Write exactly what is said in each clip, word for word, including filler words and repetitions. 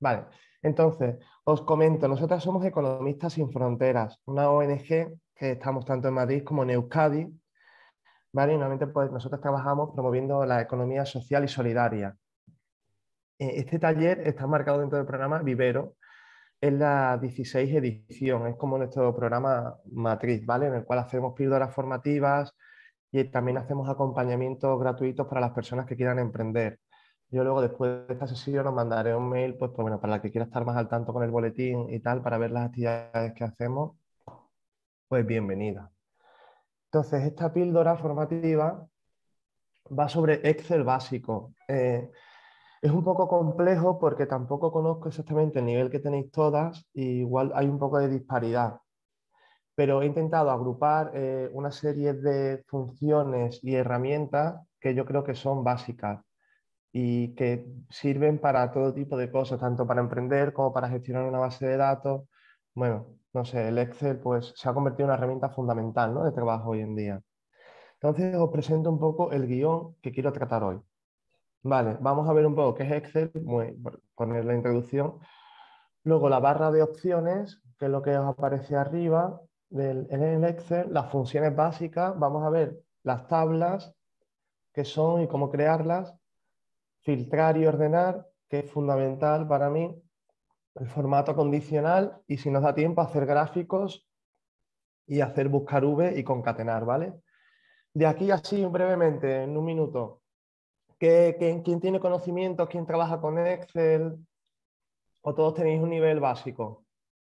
Vale, entonces os comento, nosotros somos Economistas Sin Fronteras, una O N G que estamos tanto en Madrid como en Euskadi, ¿vale? Y normalmente pues, nosotros trabajamos promoviendo la economía social y solidaria. Eh, Este taller está marcado dentro del programa Vivero, es la dieciséis edición, es como nuestro programa matriz, ¿vale? En el cual hacemos píldoras formativas y también hacemos acompañamientos gratuitos para las personas que quieran emprender. Yo luego, después de esta sesión, os mandaré un mail, pues, pues bueno, para la que quiera estar más al tanto con el boletín y tal, para ver las actividades que hacemos, pues bienvenida. Entonces, esta píldora formativa va sobre Excel básico. Eh, es un poco complejo porque tampoco conozco exactamente el nivel que tenéis todas, y igual hay un poco de disparidad, pero he intentado agrupar eh, una serie de funciones y herramientas que yo creo que son básicas y que sirven para todo tipo de cosas, tanto para emprender como para gestionar una base de datos. Bueno, no sé, el Excel pues se ha convertido en una herramienta fundamental, ¿no?, de trabajo hoy en día. Entonces os presento un poco el guión que quiero tratar hoy. Vale, vamos a ver un poco qué es Excel, muy, por poner la introducción. Luego la barra de opciones, que es lo que os aparece arriba del, en el Excel, las funciones básicas, vamos a ver las tablas, qué son y cómo crearlas, filtrar y ordenar, que es fundamental para mí, el formato condicional y, si nos da tiempo, hacer gráficos y hacer buscar V y concatenar, ¿vale? De aquí así brevemente, en un minuto, ¿qué, qué, ¿quién tiene conocimientos? ¿Quién trabaja con Excel? ¿O todos tenéis un nivel básico?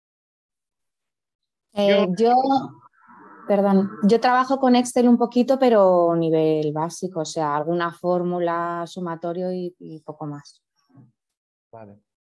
Eh, yo, perdón, yo trabajo con Excel un poquito, pero nivel básico, o sea, alguna fórmula, sumatorio y, y poco más. Vale.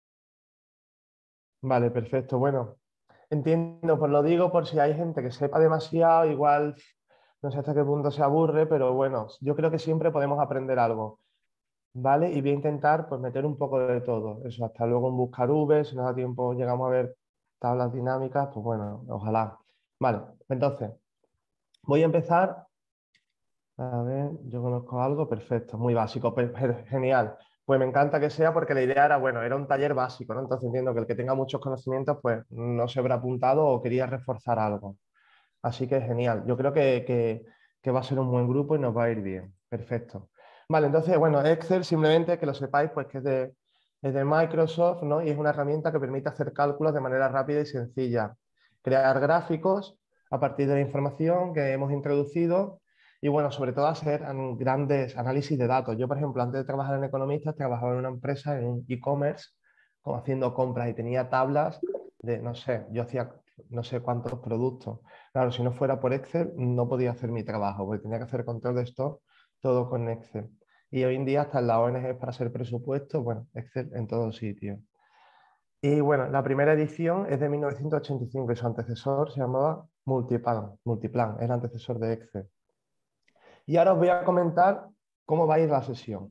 Vale, perfecto. Bueno, entiendo, pues lo digo por si hay gente que sepa demasiado, igual no sé hasta qué punto se aburre, pero bueno, yo creo que siempre podemos aprender algo, ¿vale? Y voy a intentar pues meter un poco de todo. Eso, hasta luego en buscar V, si nos da tiempo llegamos a ver tablas dinámicas, pues bueno, ojalá. Vale, entonces, voy a empezar. A ver, yo conozco algo, perfecto, muy básico, pe- ge- genial. Pues me encanta que sea, porque la idea era, bueno, era un taller básico, ¿no? Entonces entiendo que el que tenga muchos conocimientos, pues no se habrá apuntado o quería reforzar algo. Así que genial, yo creo que, que- que va a ser un buen grupo y nos va a ir bien. Perfecto. Vale, entonces, bueno, Excel, simplemente que lo sepáis, pues que es de, es de Microsoft, ¿no? Y es una herramienta que permite hacer cálculos de manera rápida y sencilla. Crear gráficos a partir de la información que hemos introducido y, bueno, sobre todo hacer an- grandes análisis de datos. Yo, por ejemplo, antes de trabajar en Economistas, trabajaba en una empresa, en un e-commerce, como haciendo compras, y tenía tablas de, no sé, yo hacía no sé cuántos productos. Claro, si no fuera por Excel, no podía hacer mi trabajo, porque tenía que hacer control de stock todo con Excel. Y hoy en día, hasta en la O N G para hacer presupuesto, bueno, Excel en todos sitios. Y bueno, la primera edición es de mil novecientos ochenta y cinco y su antecesor se llamaba Multiplan, Multiplan, el antecesor de Excel. Y ahora os voy a comentar cómo va a ir la sesión.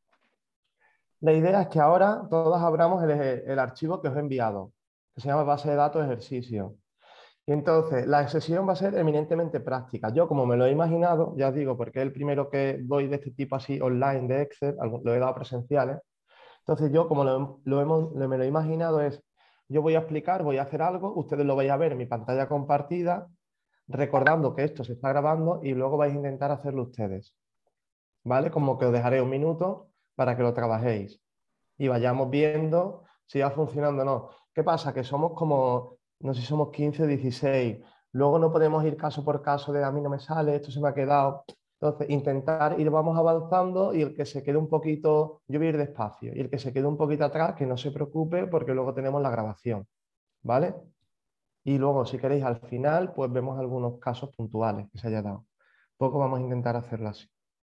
La idea es que ahora todos abramos el, el archivo que os he enviado, que se llama base de datos ejercicio. Y entonces, la sesión va a ser eminentemente práctica. Yo, como me lo he imaginado, ya os digo, porque es el primero que doy de este tipo así online de Excel, lo he dado presenciales. Entonces, yo, como lo, lo hemos, lo, me lo he imaginado, es, yo voy a explicar, voy a hacer algo, ustedes lo vais a ver en mi pantalla compartida, recordando que esto se está grabando, y luego vais a intentar hacerlo ustedes, ¿vale? Como que os dejaré un minuto para que lo trabajéis y vayamos viendo si va funcionando o no. ¿Qué pasa? Que somos como, no sé si somos quince o dieciséis. Luego no podemos ir caso por caso de a mí no me sale, esto se me ha quedado. Entonces, intentar ir, vamos avanzando, y el que se quede un poquito, yo voy a ir despacio, y el que se quede un poquito atrás, que no se preocupe, porque luego tenemos la grabación, ¿vale? Y luego, si queréis, al final, pues vemos algunos casos puntuales que se haya dado. Poco vamos a intentar hacerlo así.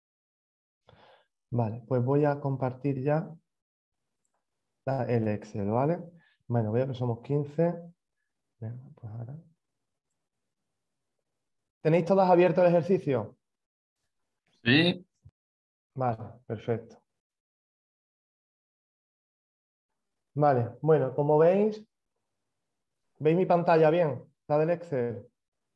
Vale, pues voy a compartir ya el Excel, ¿vale? Bueno, veo que somos quince. Venga, pues ahora. ¿Tenéis todas abierto el ejercicio? Sí, Vale, perfecto. Vale, bueno, como veis, ¿veis mi pantalla bien? ¿La del Excel?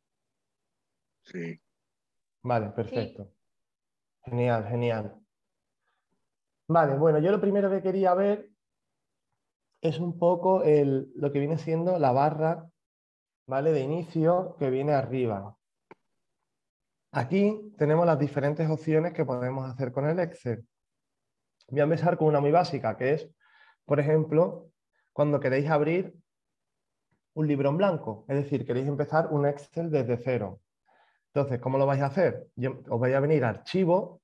Sí. Vale, Sí. perfecto. Genial, genial. Vale, bueno, yo lo primero que quería ver es un poco el, lo que viene siendo la barra, ¿vale? De inicio que viene arriba. Aquí tenemos las diferentes opciones que podemos hacer con el Excel. Voy a empezar con una muy básica, que es, por ejemplo, cuando queréis abrir un libro en blanco, es decir, queréis empezar un Excel desde cero. Entonces, ¿cómo lo vais a hacer? Yo, os vais a venir a Archivo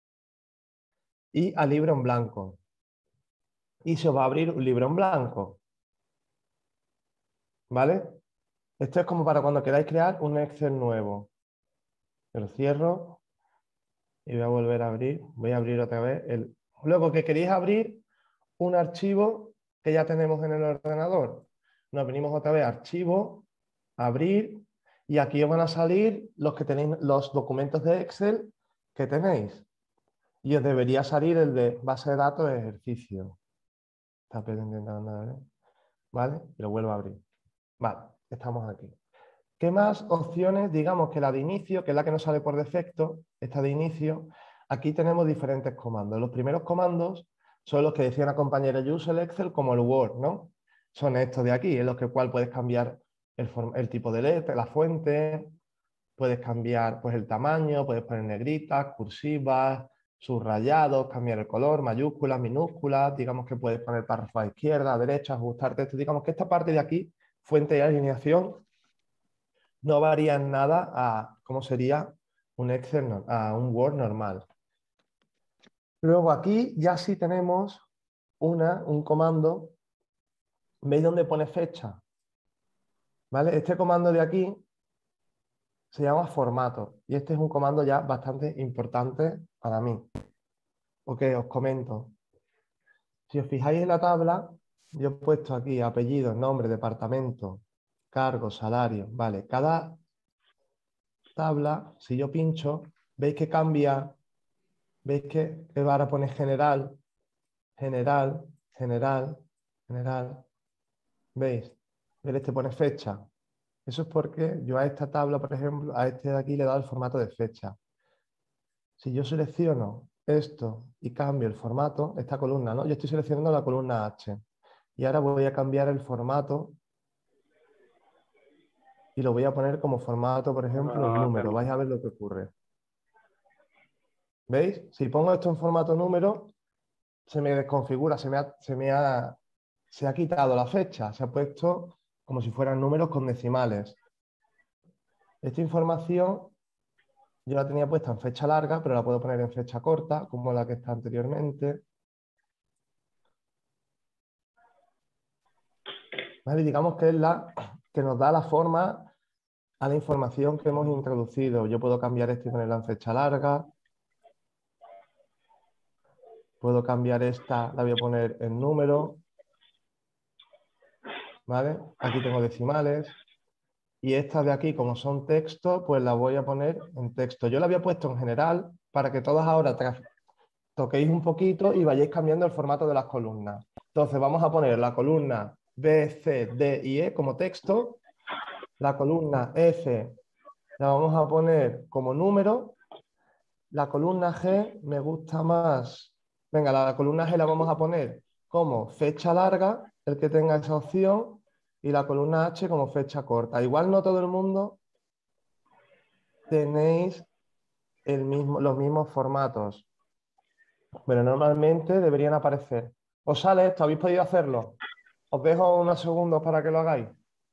y a Libro en blanco. Y se os va a abrir un libro en blanco. ¿Vale? Esto es como para cuando queráis crear un Excel nuevo. Lo cierro y voy a volver a abrir. Voy a abrir otra vez el... Luego que queréis abrir un archivo que ya tenemos en el ordenador. Nos venimos otra vez a Archivo, Abrir, y aquí os van a salir los, que tenéis, los documentos de Excel que tenéis. Y os debería salir el de base de datos de ejercicio. Está pendiente, ¿vale? Y lo vuelvo a abrir. Vale, estamos aquí. ¿Qué más opciones? Digamos que la de inicio, que es la que nos sale por defecto, esta de inicio, aquí tenemos diferentes comandos. Los primeros comandos son los que decía una compañera, yo uso el Excel como el Word, ¿no? Son estos de aquí, en los que cual puedes cambiar el, el tipo de letra, la fuente, puedes cambiar pues, el tamaño, puedes poner negritas, cursivas, subrayados, cambiar el color, mayúsculas, minúsculas, digamos que puedes poner párrafos a izquierda, a derecha, ajustarte esto, digamos que esta parte de aquí, fuente y alineación, no varía en nada a cómo sería un Excel, a un Word normal. Luego aquí ya sí tenemos una, un comando, ¿veis dónde pone fecha? ¿Vale? Este comando de aquí se llama formato y este es un comando ya bastante importante para mí. Ok, os comento. Si os fijáis en la tabla, yo he puesto aquí apellidos, nombre, departamento, cargo, salario. Vale, cada tabla, si yo pincho, veis que cambia, veis que, que ahora pone general, general, general, general. ¿Veis? ¿Veis? Este pone fecha. Eso es porque yo a esta tabla, por ejemplo, a este de aquí le he dado el formato de fecha. Si yo selecciono esto y cambio el formato, esta columna, ¿no? Yo estoy seleccionando la columna H. Y ahora voy a cambiar el formato y lo voy a poner como formato, por ejemplo, número. Vais a ver lo que ocurre. ¿Veis? Si pongo esto en formato número, se me desconfigura, se me ha, se me ha, se ha quitado la fecha, se ha puesto como si fueran números con decimales. Esta información yo la tenía puesta en fecha larga, pero la puedo poner en fecha corta, como la que está anteriormente. ¿Vale? Digamos que es la que nos da la forma a la información que hemos introducido. Yo puedo cambiar esto y ponerla en fecha larga. Puedo cambiar esta, la voy a poner en número. ¿Vale? Aquí tengo decimales. Y estas de aquí, como son texto, pues las voy a poner en texto. Yo la había puesto en general para que todas ahora toquéis un poquito y vayáis cambiando el formato de las columnas. Entonces vamos a poner la columna B, C, D y E como texto. La columna F la vamos a poner como número. La columna G me gusta más. Venga, la, la columna G la vamos a poner como fecha larga, el que tenga esa opción, y la columna H como fecha corta. Igual no todo el mundo tenéis el mismo, los mismos formatos, pero normalmente deberían aparecer. ¿Os sale esto? ¿Habéis podido hacerlo? Os dejo unos segundos para que lo hagáis.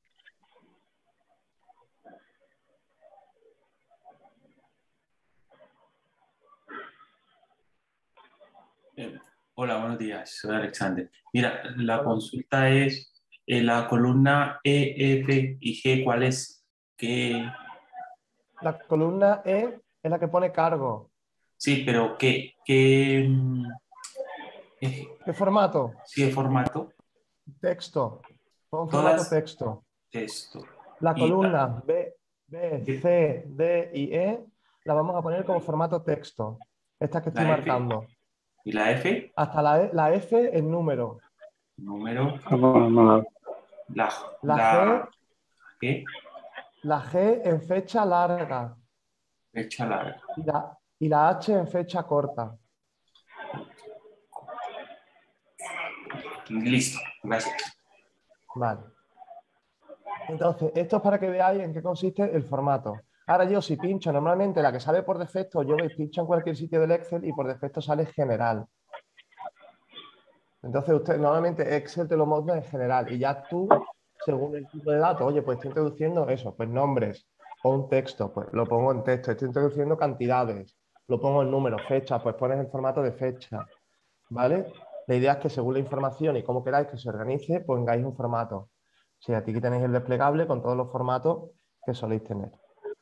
Eh, hola, buenos días, soy Alexander. Mira, la Hola. consulta es eh, la columna E, F y G, ¿cuál es? ¿Qué? La columna E es la que pone cargo. Sí, pero ¿qué? ¿Qué? mm, eh, ¿Qué formato? ¿Sí de formato? Texto. Pon formato Todas texto. texto. La Y la, columna B, B, C, D y E la vamos a poner como formato texto. Esta que estoy la F marcando. y la F, Hasta la, E- la F en número. número, la, La G, la G, la G en fecha larga. fecha larga. Y la, y la H en fecha corta. Listo, gracias. Vale. Entonces, esto es para que veáis en qué consiste el formato. Ahora yo si pincho, normalmente la que sale por defecto, yo veis, pincho en cualquier sitio del Excel y por defecto sale general. Entonces, usted normalmente Excel te lo monta en general y ya tú, según el tipo de datos, oye, pues estoy introduciendo eso, pues nombres o un texto, pues lo pongo en texto, estoy introduciendo cantidades, lo pongo en números, fechas, pues pones en formato de fecha, ¿vale? La idea es que según la información y cómo queráis que se organice, pongáis un formato. O sea, aquí tenéis el desplegable con todos los formatos que soléis tener.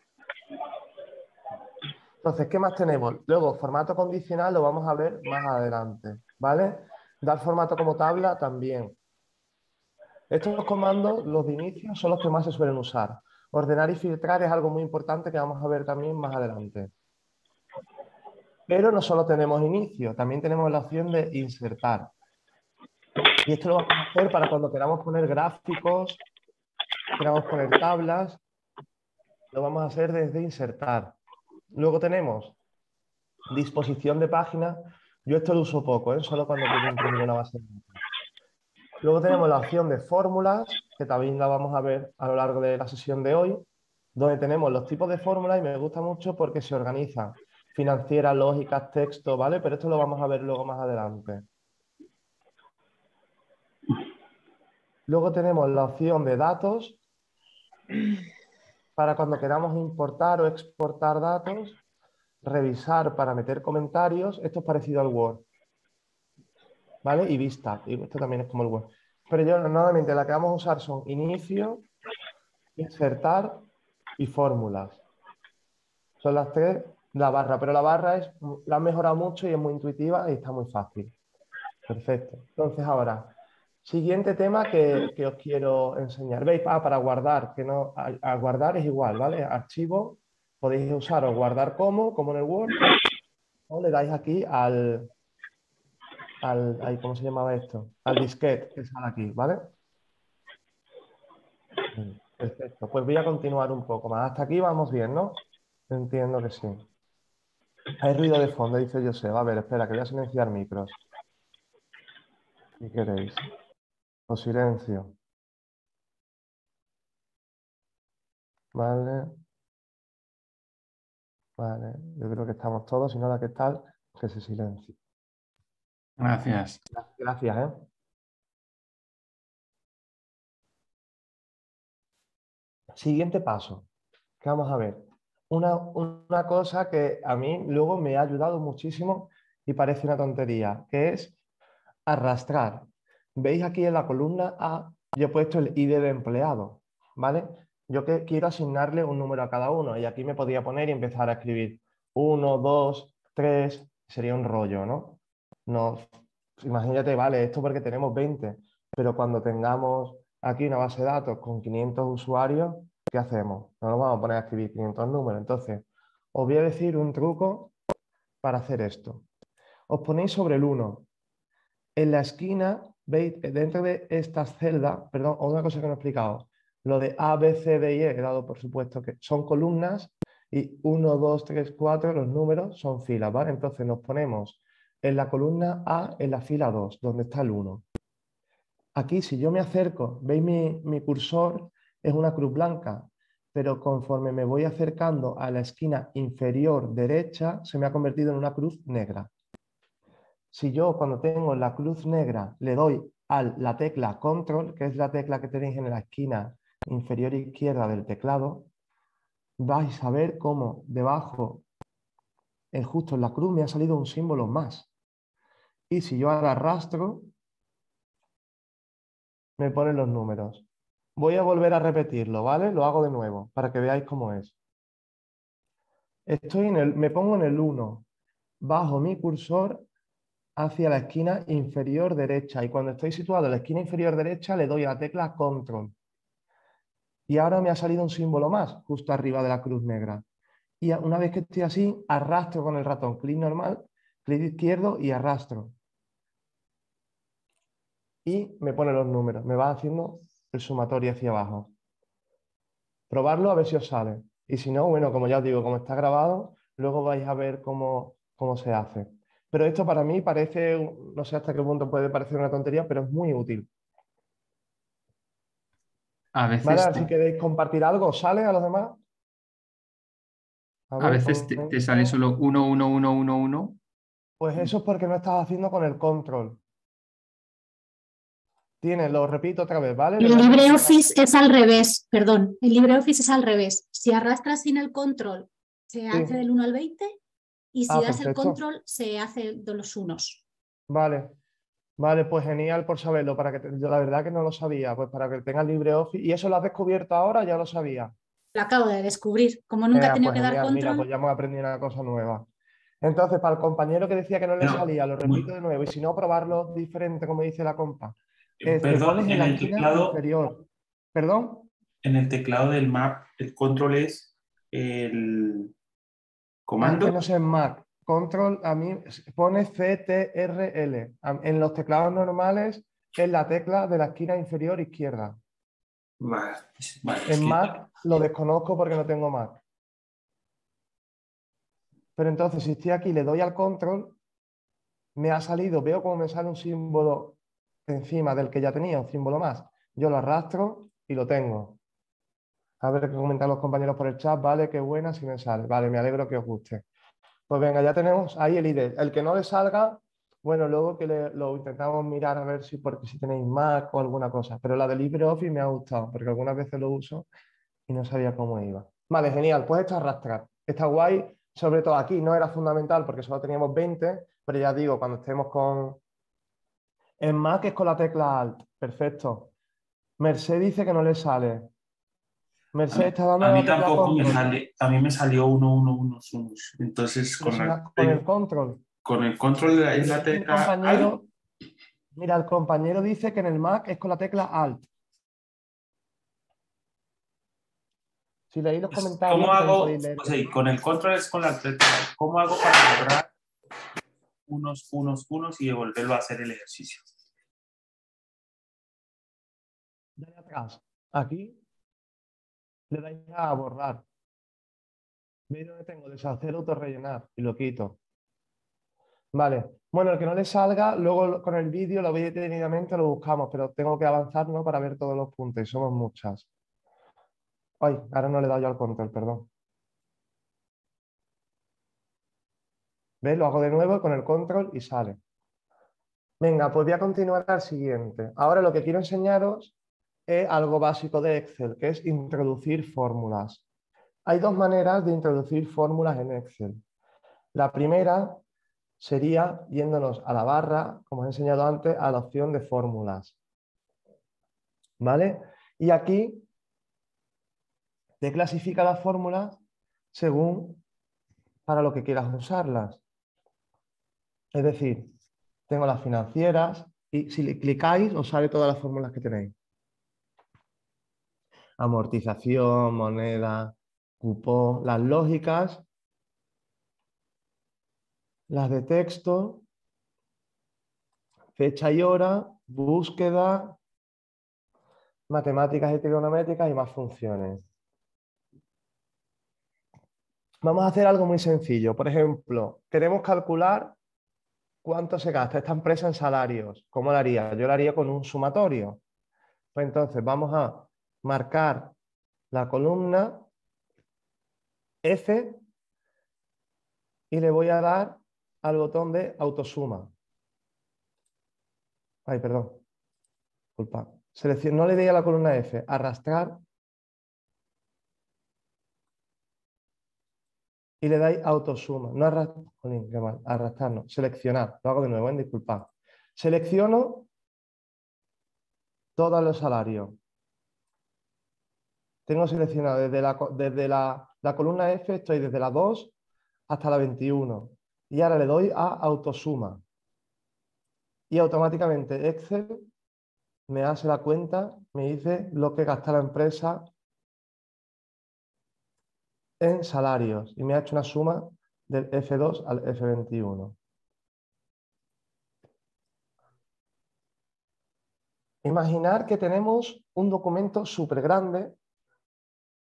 Entonces, ¿qué más tenemos? Luego, formato condicional lo vamos a ver más adelante, ¿vale? Dar formato como tabla también. Estos comandos, los de inicio, son los que más se suelen usar. Ordenar y filtrar es algo muy importante que vamos a ver también más adelante. Pero no solo tenemos inicio, también tenemos la opción de insertar. Y esto lo vamos a hacer para cuando queramos poner gráficos, queramos poner tablas, lo vamos a hacer desde insertar. Luego tenemos disposición de página. Yo esto lo uso poco, ¿eh? Solo cuando quiero imprimir una base de datos. Luego tenemos la opción de fórmulas, que también la vamos a ver a lo largo de la sesión de hoy, donde tenemos los tipos de fórmulas y me gusta mucho porque se organizan financieras, lógicas, texto, ¿vale? Pero esto lo vamos a ver luego más adelante. Luego tenemos la opción de datos, para cuando queramos importar o exportar datos, revisar para meter comentarios, esto es parecido al Word, ¿vale? Y vista, y esto también es como el Word. Pero yo normalmente la que vamos a usar son inicio, insertar y fórmulas. Son las tres, la barra, pero la barra es, la han mejorado mucho y es muy intuitiva y está muy fácil. Perfecto. Entonces ahora, siguiente tema que, que os quiero enseñar. ¿Veis? Ah, para guardar, que no, a, a guardar es igual, ¿vale? Archivo, podéis usar o guardar como, como en el Word, o le dais aquí al, al ahí, ¿cómo se llamaba esto? Al disquete que sale aquí, ¿vale? Perfecto. Pues voy a continuar un poco más. Hasta aquí vamos bien, ¿no? Entiendo que sí. Hay ruido de fondo, dice José. A ver, espera, que voy a silenciar micros. ¿Qué queréis? O silencio. Vale. Vale. Yo creo que estamos todos. Si no, la que tal, que se silencie. Gracias. Gracias, ¿eh? Siguiente paso. ¿Qué vamos a ver? Una, una cosa que a mí luego me ha ayudado muchísimo y parece una tontería, que es arrastrar. ¿Veis aquí en la columna A? Yo he puesto el I D de empleado, ¿vale? Yo que quiero asignarle un número a cada uno y aquí me podía poner y empezar a escribir uno, dos, tres, sería un rollo, ¿no? No, imagínate, vale, esto porque tenemos veinte, pero cuando tengamos aquí una base de datos con quinientos usuarios, ¿qué hacemos? No nos vamos a poner a escribir quinientos números. Entonces, os voy a decir un truco para hacer esto. Os ponéis sobre el uno. En la esquina, veis, dentro de estas celdas, perdón, una cosa que no he explicado, lo de A, B, C, D y E, he dado por supuesto que son columnas y uno, dos, tres, cuatro, los números son filas, ¿vale? Entonces nos ponemos en la columna A, en la fila dos, donde está el uno. Aquí, si yo me acerco, veis mi, mi cursor, es una cruz blanca, pero conforme me voy acercando a la esquina inferior derecha, se me ha convertido en una cruz negra. Si yo cuando tengo la cruz negra le doy a la tecla Control, que es la tecla que tenéis en la esquina inferior izquierda del teclado, vais a ver cómo debajo, en justo en la cruz, me ha salido un símbolo más. Y si yo ahora arrastro, me ponen los números. Voy a volver a repetirlo, ¿vale? Lo hago de nuevo para que veáis cómo es. Estoy en el, me pongo en el uno, bajo mi cursor hacia la esquina inferior derecha y cuando estoy situado en la esquina inferior derecha le doy a la tecla Control. Y ahora me ha salido un símbolo más justo arriba de la cruz negra. Y una vez que estoy así, arrastro con el ratón, clic normal, clic izquierdo y arrastro. Y me pone los números, me va haciendo el sumatorio hacia abajo. Probarlo a ver si os sale. Y si no, bueno, como ya os digo, como está grabado, luego vais a ver cómo, cómo se hace. Pero esto para mí parece, no sé hasta qué punto puede parecer una tontería, pero es muy útil. A ¿Vale? A veces, ver si te, queréis compartir algo, ¿sale a los demás? A a ver, veces te, te sale comento. solo uno, uno, uno, uno, uno. Pues eso es porque no estás haciendo con el control. Tienes, lo repito otra vez, ¿vale? Le El voy a hacer como una- LibreOffice es al revés, perdón. El LibreOffice es al revés. Si arrastras sin el control, se hace Sí. del uno al veinte y si Ah, das el perfecto. control, se hace de los unos. Vale. Vale, pues genial por saberlo. Para que te- yo la verdad que no lo sabía. Pues para que tengas LibreOffice. ¿Y eso lo has descubierto ahora? Ya lo sabía. Lo acabo de descubrir. Como Eh, nunca he tenido pues que dar genial. Mira, pues control, ya hemos aprendido una cosa nueva. Entonces, para el compañero que decía que no le Pero, salía, lo repito muy- de nuevo. Y si no, probarlo diferente, como dice la compa. Es, te perdón, pones en en la el esquina teclado, inferior. ¿Perdón? en el teclado del Mac, el control es el Ah, es que comando. no sé en Mac. Control, a mí pone C T R L. A- En los teclados normales es la tecla de la esquina inferior izquierda. Vale, vale, es En que Mac lo desconozco porque no tengo Mac. Pero entonces, si estoy aquí y le doy al control, me ha salido, veo cómo me sale un símbolo encima del que ya tenía, un símbolo más. Yo lo arrastro y lo tengo. A ver qué comentan los compañeros por el chat. Vale, qué buena si me sale. Vale, me alegro que os guste. Pues venga, ya tenemos ahí el I D. El que no le salga, bueno, luego que le- lo intentamos mirar a ver si, porque si tenéis Mac o alguna cosa. Pero la de LibreOffice me ha gustado, porque algunas veces lo uso y no sabía cómo iba. Vale, genial. Pues esto es arrastrar. Está guay. Sobre todo aquí no era fundamental porque solo teníamos veinte, pero ya digo, cuando estemos con... En Mac es con la tecla Alt. Perfecto. Merced dice que no le sale. a Merced mí, está dando a mí la tecla tampoco me control. sale, a mí me salió uno, uno, uno, uno. Entonces, Pero con si la, la- con el control. con el control de la, es la El tecla Alt. compañero, mira, el compañero dice que en el Mac es con la tecla Alt. Si leéis los comentarios, ¿Cómo que también hago? podéis leer. O sea, y con el control es con la tecla. ¿Cómo hago para borrar unos, unos, unos y volverlo a hacer el ejercicio? Dale atrás. Aquí le dais a borrar. ¿Veis donde tengo? Deshacer, autorrellenar. Y lo quito. Vale. Bueno, el que no le salga, luego lo- con el vídeo lo veis detenidamente, lo buscamos, pero tengo que avanzar, ¿no? Para ver todos los puntos. Y somos muchas. Ay, ahora no le he dado yo al control, perdón. ¿Ves? Lo hago de nuevo con el control y sale. Venga, pues voy a continuar al siguiente. Ahora lo que quiero enseñaros es algo básico de Excel, que es introducir fórmulas. Hay dos maneras de introducir fórmulas en Excel. La primera sería yéndonos a la barra, como os he enseñado antes, a la opción de fórmulas. ¿Vale? Y aquí te clasifica las fórmulas según para lo que quieras usarlas. Es decir, tengo las financieras y si le clicáis os sale todas las fórmulas que tenéis. Amortización, moneda, cupón, las lógicas, las de texto, fecha y hora, búsqueda, matemáticas y trigonométricas y más funciones. Vamos a hacer algo muy sencillo. Por ejemplo, queremos calcular cuánto se gasta esta empresa en salarios. ¿Cómo lo haría? Yo lo haría con un sumatorio. Pues entonces vamos a marcar la columna F y le voy a dar al botón de autosuma. Ay, perdón. Disculpa. Seleccion... No le doy a la columna F. Arrastrar. Y le dais autosuma. No arrastrar. Qué mal. Arrastrar no. Seleccionar. Lo hago de nuevo, ¿eh? Disculpad. Selecciono todos los salarios. Tengo seleccionado desde la, desde la, la columna F, estoy desde la dos hasta la veintiuno. Y ahora le doy a autosuma. Y automáticamente Excel me hace la cuenta, me dice lo que gasta la empresa en salarios. Y me ha hecho una suma del F dos al F veintiuno. Imaginar que tenemos un documento súper grande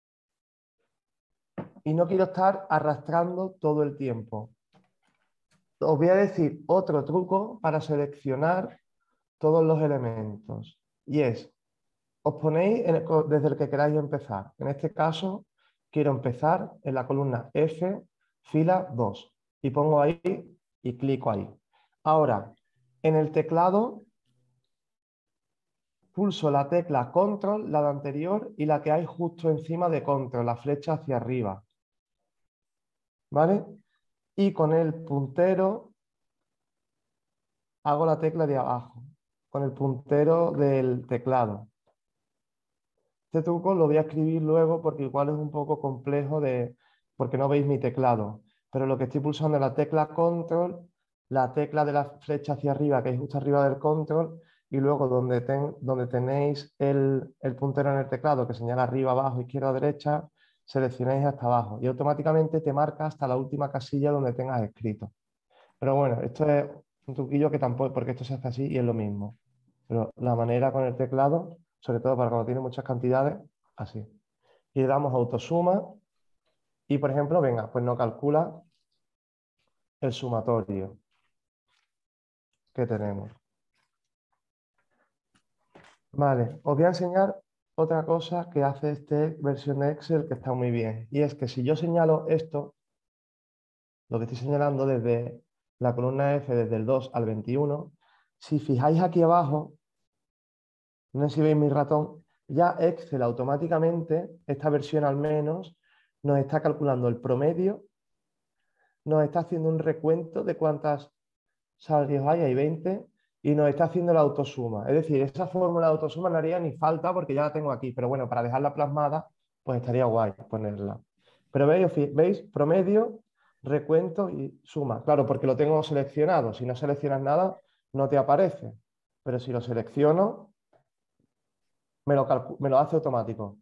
y no quiero estar arrastrando todo el tiempo. os voy a decir otro truco para seleccionar todos los elementos. Y es, os ponéis en el, desde el que queráis empezar. En este caso, quiero empezar en la columna F, fila dos. Y pongo ahí y clico ahí. Ahora, en el teclado, pulso la tecla Control, la de anterior, y la que hay justo encima de Control, la flecha hacia arriba. ¿Vale? Y con el puntero hago la tecla de abajo, con el puntero del teclado. Este truco lo voy a escribir luego porque igual es un poco complejo de, porque no veis mi teclado. Pero lo que estoy pulsando es la tecla Control, la tecla de la flecha hacia arriba, que es justo arriba del Control, y luego donde, ten, donde tenéis el, el puntero en el teclado que señala arriba, abajo, izquierda, derecha, seleccionáis hasta abajo y automáticamente te marca hasta la última casilla donde tengas escrito. Pero bueno, esto es un truquillo que tampoco, porque esto se hace así y es lo mismo. Pero la manera con el teclado, sobre todo para cuando tiene muchas cantidades, así. Y le damos autosuma y, por ejemplo, venga, pues no calcula el sumatorio que tenemos. Vale, os voy a enseñar otra cosa que hace esta versión de Excel que está muy bien. Y es que si yo señalo esto, lo que estoy señalando desde la columna F, desde el dos al veintiuno, si fijáis aquí abajo, no sé si veis mi ratón, ya Excel automáticamente, esta versión al menos, nos está calculando el promedio, nos está haciendo un recuento de cuántas salarios hay, hay veinte, y nos está haciendo la autosuma. Es decir, esa fórmula de autosuma no haría ni falta porque ya la tengo aquí, pero bueno, para dejarla plasmada, pues estaría guay ponerla. Pero veis, veis, promedio, recuento y suma. Claro, porque lo tengo seleccionado. Si no seleccionas nada, no te aparece. Pero si lo selecciono, me lo, me lo hace automático.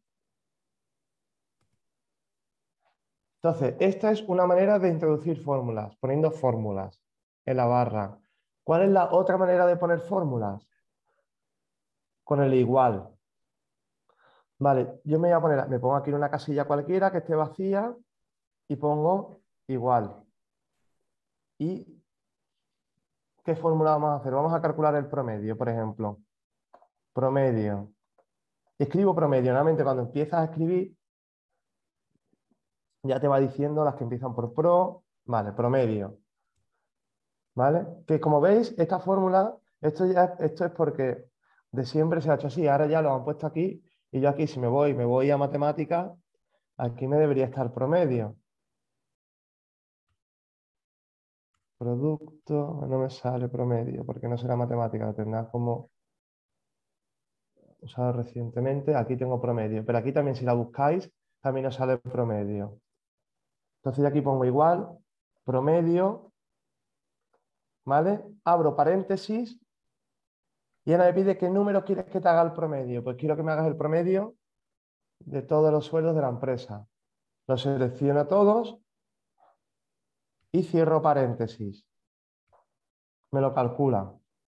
Entonces, esta es una manera de introducir fórmulas, poniendo fórmulas en la barra. ¿Cuál es la otra manera de poner fórmulas? Con el igual. Vale, yo me voy a poner, me pongo aquí en una casilla cualquiera que esté vacía y pongo igual. ¿Y qué fórmula vamos a hacer? Vamos a calcular el promedio, por ejemplo. Promedio. Escribo promedio. Normalmente cuando empiezas a escribir, ya te va diciendo las que empiezan por pro. Vale, promedio. ¿Vale? Que como veis, esta fórmula, esto, ya, esto es porque de siempre se ha hecho así. Ahora ya lo han puesto aquí y yo aquí si me voy, me voy a matemáticas, aquí me debería estar promedio. Producto, no me sale promedio porque no será matemática, lo tendrá como usado recientemente. Aquí tengo promedio, pero aquí también si la buscáis, también os sale promedio. Entonces aquí pongo igual, promedio, ¿vale? Abro paréntesis y ahora me pide qué número quieres que te haga el promedio. Pues quiero que me hagas el promedio de todos los sueldos de la empresa. Los selecciono todos y cierro paréntesis. Me lo calcula.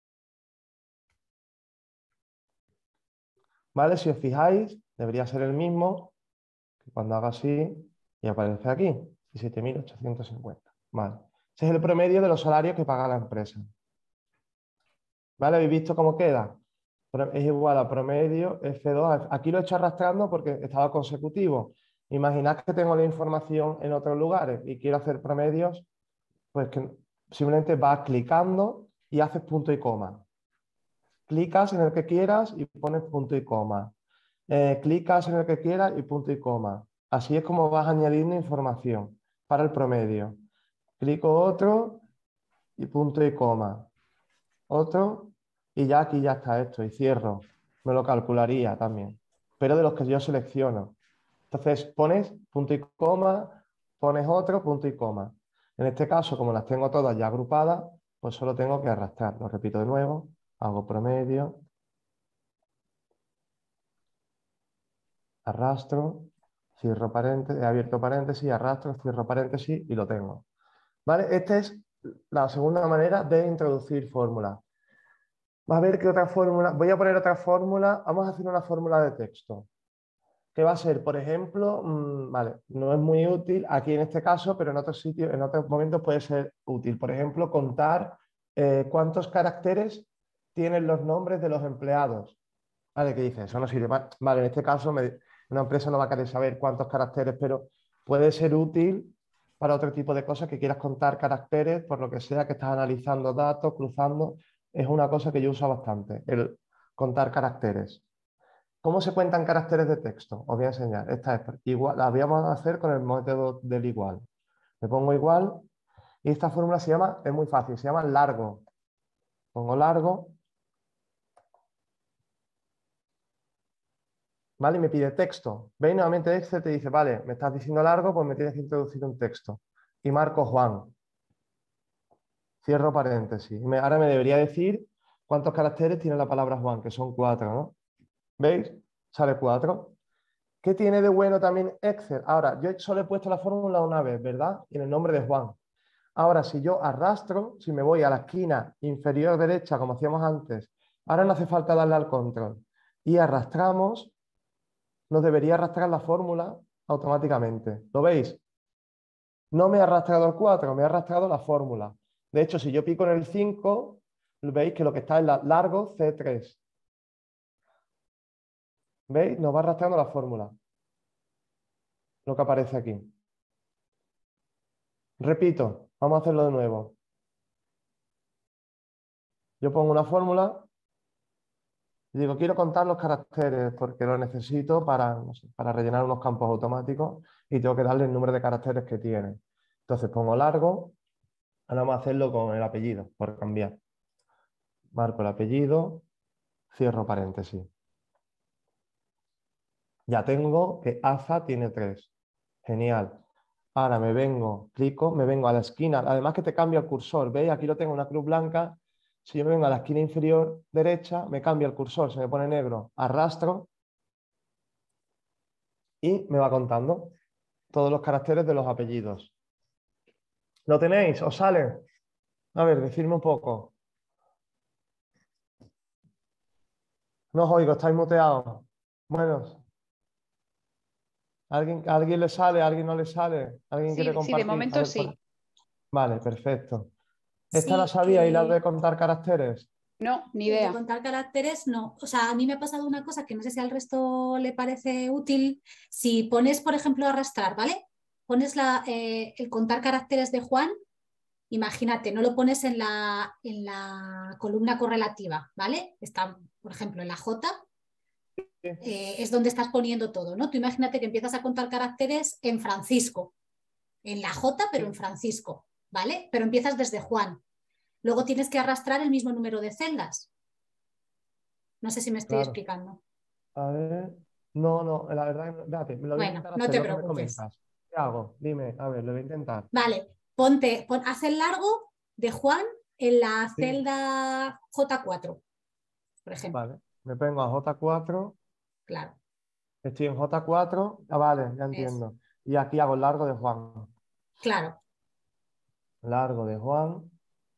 ¿Vale? Si os fijáis, debería ser el mismo que cuando haga así y aparece aquí, diecisiete mil ochocientos cincuenta. Vale. Ese es el promedio de los salarios que paga la empresa. ¿Vale? ¿Habéis visto cómo queda? Es igual a promedio F dos. Aquí lo he hecho arrastrando porque estaba consecutivo. Imaginad que tengo la información en otros lugares y quiero hacer promedios, pues que simplemente vas clicando y haces punto y coma. Clicas en el que quieras y pones punto y coma. Eh, clicas en el que quieras y punto y coma. Así es como vas añadiendo información para el promedio. Clico otro y punto y coma. Otro y ya aquí ya está esto y cierro. Me lo calcularía también, pero de los que yo selecciono. Entonces pones punto y coma, pones otro punto y coma. En este caso, como las tengo todas ya agrupadas, pues solo tengo que arrastrar. Lo repito de nuevo, hago promedio, arrastro, cierro paréntesis, he abierto paréntesis, arrastro, cierro paréntesis y lo tengo. ¿Vale? Esta es la segunda manera de introducir fórmulas. A ver qué otra fórmula. Voy a poner otra fórmula. Vamos a hacer una fórmula de texto. ¿Qué va a ser? Por ejemplo, mmm, vale, no es muy útil aquí en este caso, pero en otros sitios, en otros momentos puede ser útil. Por ejemplo, contar eh, cuántos caracteres tienen los nombres de los empleados. Vale, ¿qué dice? Eso no sirve. Vale, en este caso me, una empresa no va a querer saber cuántos caracteres, pero puede ser útil para otro tipo de cosas que quieras contar caracteres, por lo que sea que estás analizando datos, cruzando. Es una cosa que yo uso bastante, el contar caracteres. ¿Cómo se cuentan caracteres de texto? Os voy a enseñar. Esta es igual, la vamos a hacer con el método del igual. Me pongo igual y esta fórmula se llama, es muy fácil, se llama largo. Pongo largo. ¿Vale? Y me pide texto. ¿Veis? Nuevamente Excel te dice, vale, me estás diciendo largo, pues me tienes que introducir un texto. Y marco Juan. Cierro paréntesis. Y me, ahora me debería decir cuántos caracteres tiene la palabra Juan, que son cuatro, ¿no? ¿Veis? Sale cuatro. ¿Qué tiene de bueno también Excel? Ahora, yo solo he puesto la fórmula una vez, ¿verdad? Y en el nombre de Juan. Ahora, si yo arrastro, si me voy a la esquina inferior derecha, como hacíamos antes, ahora no hace falta darle al control. Y arrastramos, nos debería arrastrar la fórmula automáticamente. ¿Lo veis? No me ha arrastrado el cuatro, me ha arrastrado la fórmula. De hecho, si yo pico en el cinco, veis que lo que está es la largo C tres. ¿Veis? Nos va arrastrando la fórmula. Lo que aparece aquí. Repito, vamos a hacerlo de nuevo. Yo pongo una fórmula y digo, quiero contar los caracteres porque lo necesito para, no sé, para rellenar unos campos automáticos y tengo que darle el número de caracteres que tiene. Entonces pongo largo, ahora vamos a hacerlo con el apellido, por cambiar. Marco el apellido, cierro paréntesis. Ya tengo que Aza tiene tres. Genial. Ahora me vengo, clico, me vengo a la esquina. Además que te cambia el cursor. ¿Veis? Aquí lo tengo una cruz blanca. Si yo me vengo a la esquina inferior derecha, me cambia el cursor, se me pone negro. Arrastro y me va contando todos los caracteres de los apellidos. ¿Lo tenéis? ¿Os sale? A ver, decidme un poco. No os oigo, estáis muteados. Bueno. ¿Alguien, ¿A alguien le sale? ¿A alguien no le sale? ¿Alguien Sí, quiere sí, compartir? de momento ver, sí. por... Vale, perfecto. ¿Esta Sí, la sabía y la eh, de contar caracteres? No, ni el de idea. contar caracteres, no. O sea, a mí me ha pasado una cosa que no sé si al resto le parece útil. Si pones, por ejemplo, arrastrar, ¿vale? Pones la, eh, el contar caracteres de Juan, imagínate, no lo pones en la, en la columna correlativa, ¿vale? Está, por ejemplo, en la J, eh, es donde estás poniendo todo, ¿no? Tú imagínate que empiezas a contar caracteres en Francisco, en la J, pero en Francisco, ¿vale? Pero empiezas desde Juan. Luego tienes que arrastrar el mismo número de celdas. No sé si me estoy Claro. explicando. A ver. No, no, la verdad, espérate, me lo voy a Bueno, intentar no hacer, te lo que me preocupes. comentas. ¿Qué hago? Dime, a ver, lo voy a intentar. Vale, ponte, pon, haz el largo de Juan en la Sí. celda J cuatro, por ejemplo. Vale, me vengo a J cuatro, Claro, estoy en J cuatro, ah, vale, ya es, entiendo. Y aquí hago el largo de Juan. claro. Largo de Juan.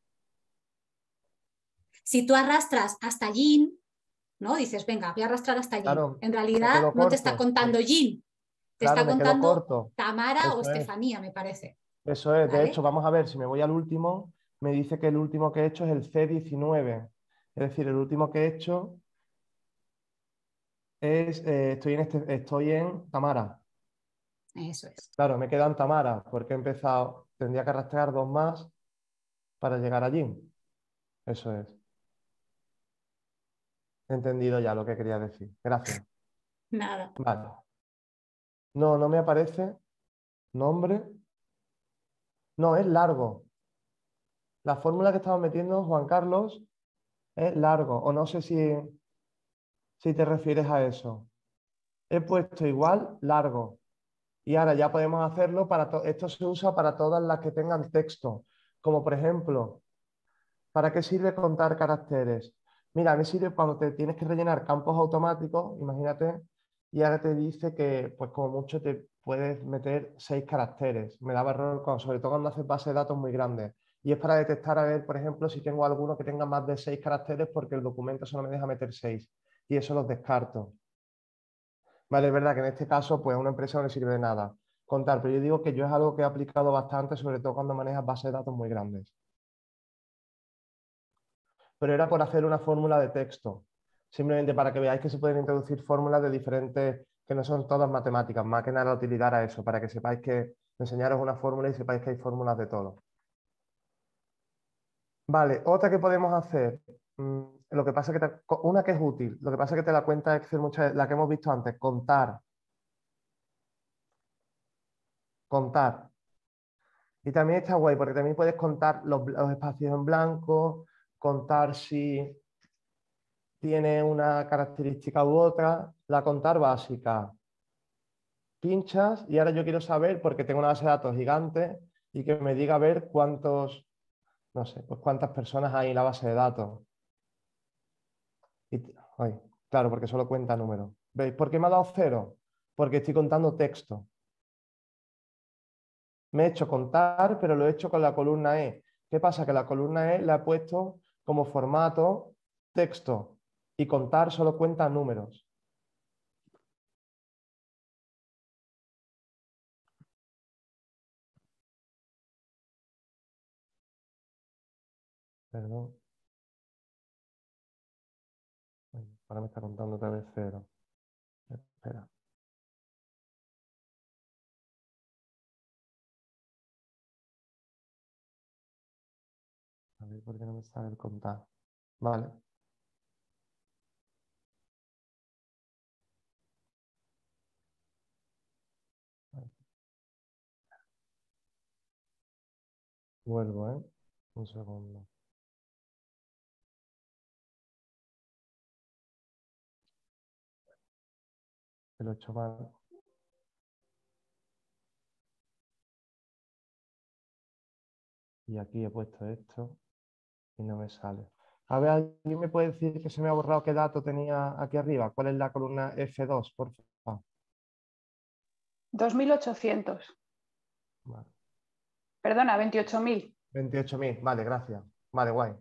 Si tú arrastras hasta Jean, ¿no? Dices, venga, voy a arrastrar hasta Jean. Claro, En me realidad quedo no te está corto. contando Me- Jean, te Claro, está me quedo contando corto. Tamara o Eso es. Estefanía, me parece. Eso es, de ¿Vale? hecho, vamos a ver, si me voy al último, me dice que el último que he hecho es el C diecinueve. Es decir, el último que he hecho es, eh, estoy en, este, estoy en Tamara. Eso es. Claro, me quedan Tamara, porque he empezado, tendría que arrastrar dos más para llegar allí. Eso es. He entendido ya lo que quería decir. Gracias. Nada. Vale. No, no me aparece nombre. No, es largo. La fórmula que estamos metiendo, Juan Carlos, es largo. O no sé si, si te refieres a eso. He puesto igual largo. Y ahora ya podemos hacerlo para todo. Esto se usa para todas las que tengan texto. Como por ejemplo, ¿para qué sirve contar caracteres? Mira, me sirve cuando te tienes que rellenar campos automáticos, imagínate, y ahora te dice que, pues como mucho, te puedes meter seis caracteres. Me daba error, cuando, sobre todo cuando haces bases de datos muy grandes. Y es para detectar, a ver, por ejemplo, si tengo alguno que tenga más de seis caracteres porque el documento solo me deja meter seis. Y eso los descarto. Vale, es verdad que en este caso, pues a una empresa no le sirve de nada contar, pero yo digo que yo es algo que he aplicado bastante, sobre todo cuando manejas bases de datos muy grandes. Pero era por hacer una fórmula de texto, simplemente para que veáis que se pueden introducir fórmulas de diferentes, que no son todas matemáticas, más que nada la utilidad era eso, para que sepáis que enseñaros una fórmula y sepáis que hay fórmulas de todo. Vale, otra que podemos hacer, mm, lo que pasa que te- una que es útil, lo que pasa es que te la cuenta Excel, muchas, la que hemos visto antes, contar. Contar. Y también está guay, porque también puedes contar los, los espacios en blanco, contar si tiene una característica u otra, la contar básica. Pinchas y ahora yo quiero saber, porque tengo una base de datos gigante, y que me diga a ver cuántos, no sé, pues cuántas personas hay en la base de datos. Y, ay, claro, porque solo cuenta números. ¿Veis? ¿Por qué me ha dado cero? Porque estoy contando texto. Me he hecho contar, pero lo he hecho con la columna E. ¿Qué pasa? Que la columna E la he puesto como formato texto y contar solo cuenta números. Perdón. Ay, ahora me está contando otra vez cero. Espera. A ver, ¿por qué no me sale el contar? Vale. Vuelvo, ¿eh? Un segundo. Que lo he hecho mal. Y aquí he puesto esto y no me sale. A ver, ¿alguien me puede decir que se me ha borrado qué dato tenía aquí arriba? ¿Cuál es la columna F dos, por favor? dos mil ochocientos. Vale. Perdona, veintiocho mil. veintiocho mil, vale, gracias. Vale, guay.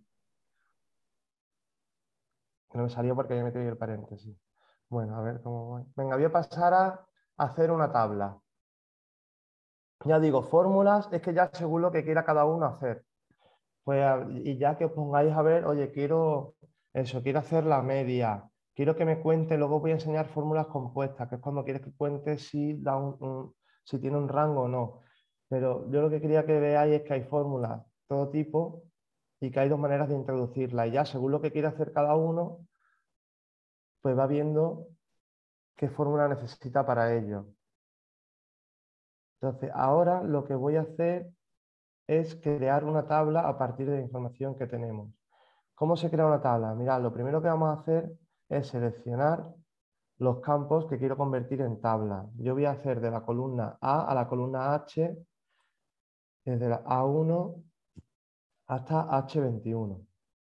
Que no me salió porque había metido ahí el paréntesis. Bueno, a ver cómo voy. Venga, voy a pasar a hacer una tabla. Ya digo, fórmulas es que ya según lo que quiera cada uno hacer. Pues, y ya que os pongáis a ver, oye, quiero eso, quiero hacer la media, quiero que me cuente, luego voy a enseñar fórmulas compuestas, que es cuando quieres que cuente si, da un, un, si tiene un rango o no. Pero yo lo que quería que veáis es que hay fórmulas de todo tipo y que hay dos maneras de introducirlas. Y ya según lo que quiera hacer cada uno, pues va viendo qué fórmula necesita para ello. Entonces, ahora lo que voy a hacer es crear una tabla a partir de la información que tenemos. ¿Cómo se crea una tabla? Mirad, lo primero que vamos a hacer es seleccionar los campos que quiero convertir en tabla. Yo voy a hacer de la columna A a la columna H, desde la A uno hasta H veintiuno.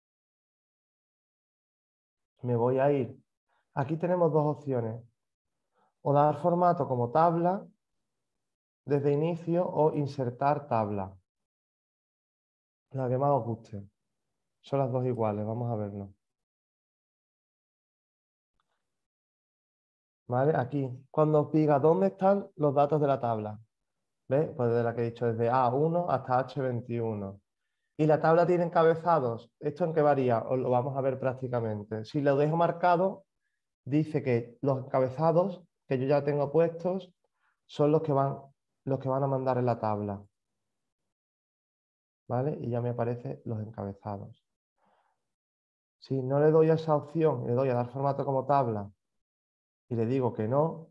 Me voy a ir. Aquí tenemos dos opciones. O dar formato como tabla desde inicio o insertar tabla. La que más os guste. Son las dos iguales, vamos a verlo. ¿Vale? Aquí, cuando os diga dónde están los datos de la tabla. ¿Ves? Pues de la que he dicho, desde A uno hasta H veintiuno. Y la tabla tiene encabezados. ¿Esto en qué varía? Os lo vamos a ver prácticamente. Si lo dejo marcado, dice que los encabezados que yo ya tengo puestos son los que van, los que van a mandar en la tabla. ¿Vale? Y ya me aparecen los encabezados. Si no le doy a esa opción, le doy a dar formato como tabla y le digo que no,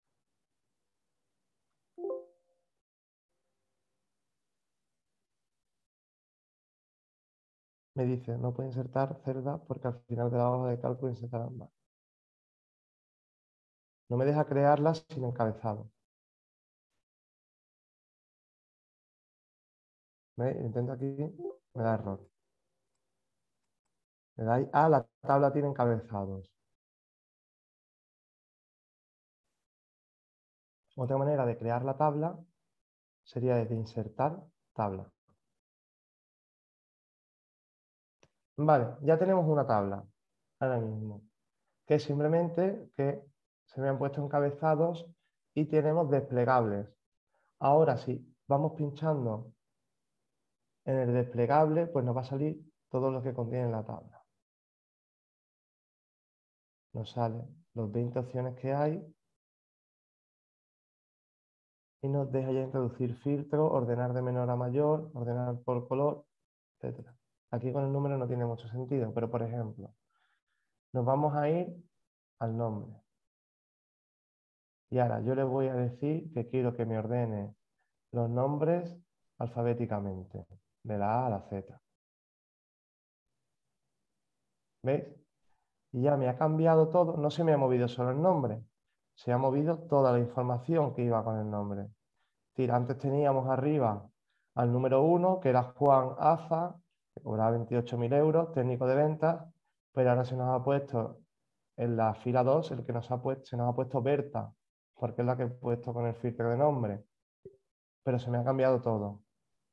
me dice no puede insertar celda porque al final de la hoja de cálculo insertar ambas. No me deja crearlas sin encabezado. ¿Veis? Intento aquí, me da error. Le dais a la tabla tiene encabezados. Otra manera de crear la tabla sería de insertar tabla. Vale, ya tenemos una tabla ahora mismo, que es simplemente que se me han puesto encabezados y tenemos desplegables. Ahora sí, vamos pinchando en el desplegable, pues nos va a salir todo lo que contiene la tabla. Nos salen las veinte opciones que hay y nos deja ya introducir filtros, ordenar de menor a mayor, ordenar por color, etcétera. Aquí con el número no tiene mucho sentido, pero por ejemplo, nos vamos a ir al nombre. Y ahora yo le voy a decir que quiero que me ordene los nombres alfabéticamente, de la A a la Z. ¿Veis? Y ya me ha cambiado todo, no se me ha movido solo el nombre, se ha movido toda la información que iba con el nombre. Es decir, antes teníamos arriba al número uno, que era Juan Aza, que cobraba veintiocho mil euros, técnico de ventas, pero ahora se nos ha puesto en la fila dos, el que nos ha puesto, se nos ha puesto Berta, porque es la que he puesto con el filtro de nombre. Pero se me ha cambiado todo.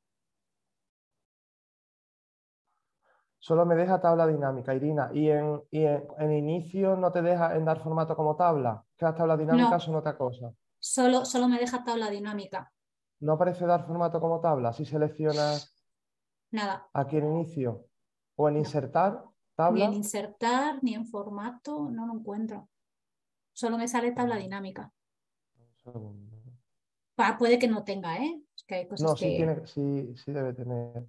Solo me deja tabla dinámica, Irina. ¿Y en, y en, en inicio no te deja en dar formato como tabla? Que las tablas dinámicas No. son otra cosa. Solo, solo me deja tabla dinámica. ¿No aparece dar formato como tabla? Si seleccionas Nada. aquí en inicio o en No. insertar, Ni tabla. en insertar, ni en formato, no lo encuentro. Solo me sale tabla dinámica. Un segundo. Pa- puede que no tenga, ¿eh? Es que hay cosas No, sí, que tiene, sí, sí debe tener.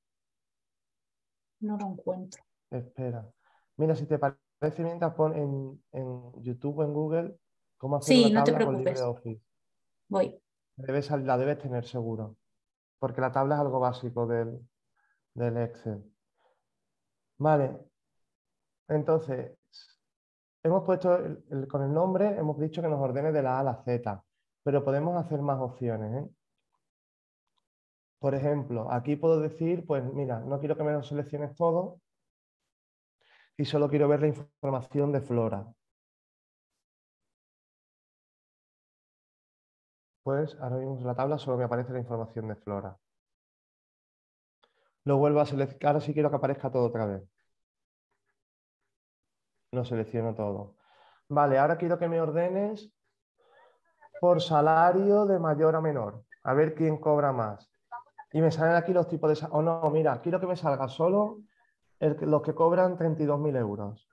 no lo encuentro. Espera. Mira, si te parece, mientras pon en, en YouTube o en Google cómo hacer Sí, una no te tabla con preocupes. LibreOffice. Voy. Debes, la debes tener seguro, porque la tabla es algo básico del, del Excel. Vale, entonces, hemos puesto el- el- con el nombre, hemos dicho que nos ordene de la A a la Z, pero podemos hacer más opciones, ¿eh? Por ejemplo, aquí puedo decir, pues mira, no quiero que me lo selecciones todo y solo quiero ver la información de Flora. Pues ahora mismo en la tabla solo me aparece la información de Flora. Lo vuelvo a seleccionar, ahora sí quiero que aparezca todo otra vez. Lo selecciono todo. Vale, ahora quiero que me ordenes por salario de mayor a menor. A ver quién cobra más. Y me salen aquí los tipos de... O oh, no, mira, quiero que me salga solo el, los que cobran treinta y dos mil euros.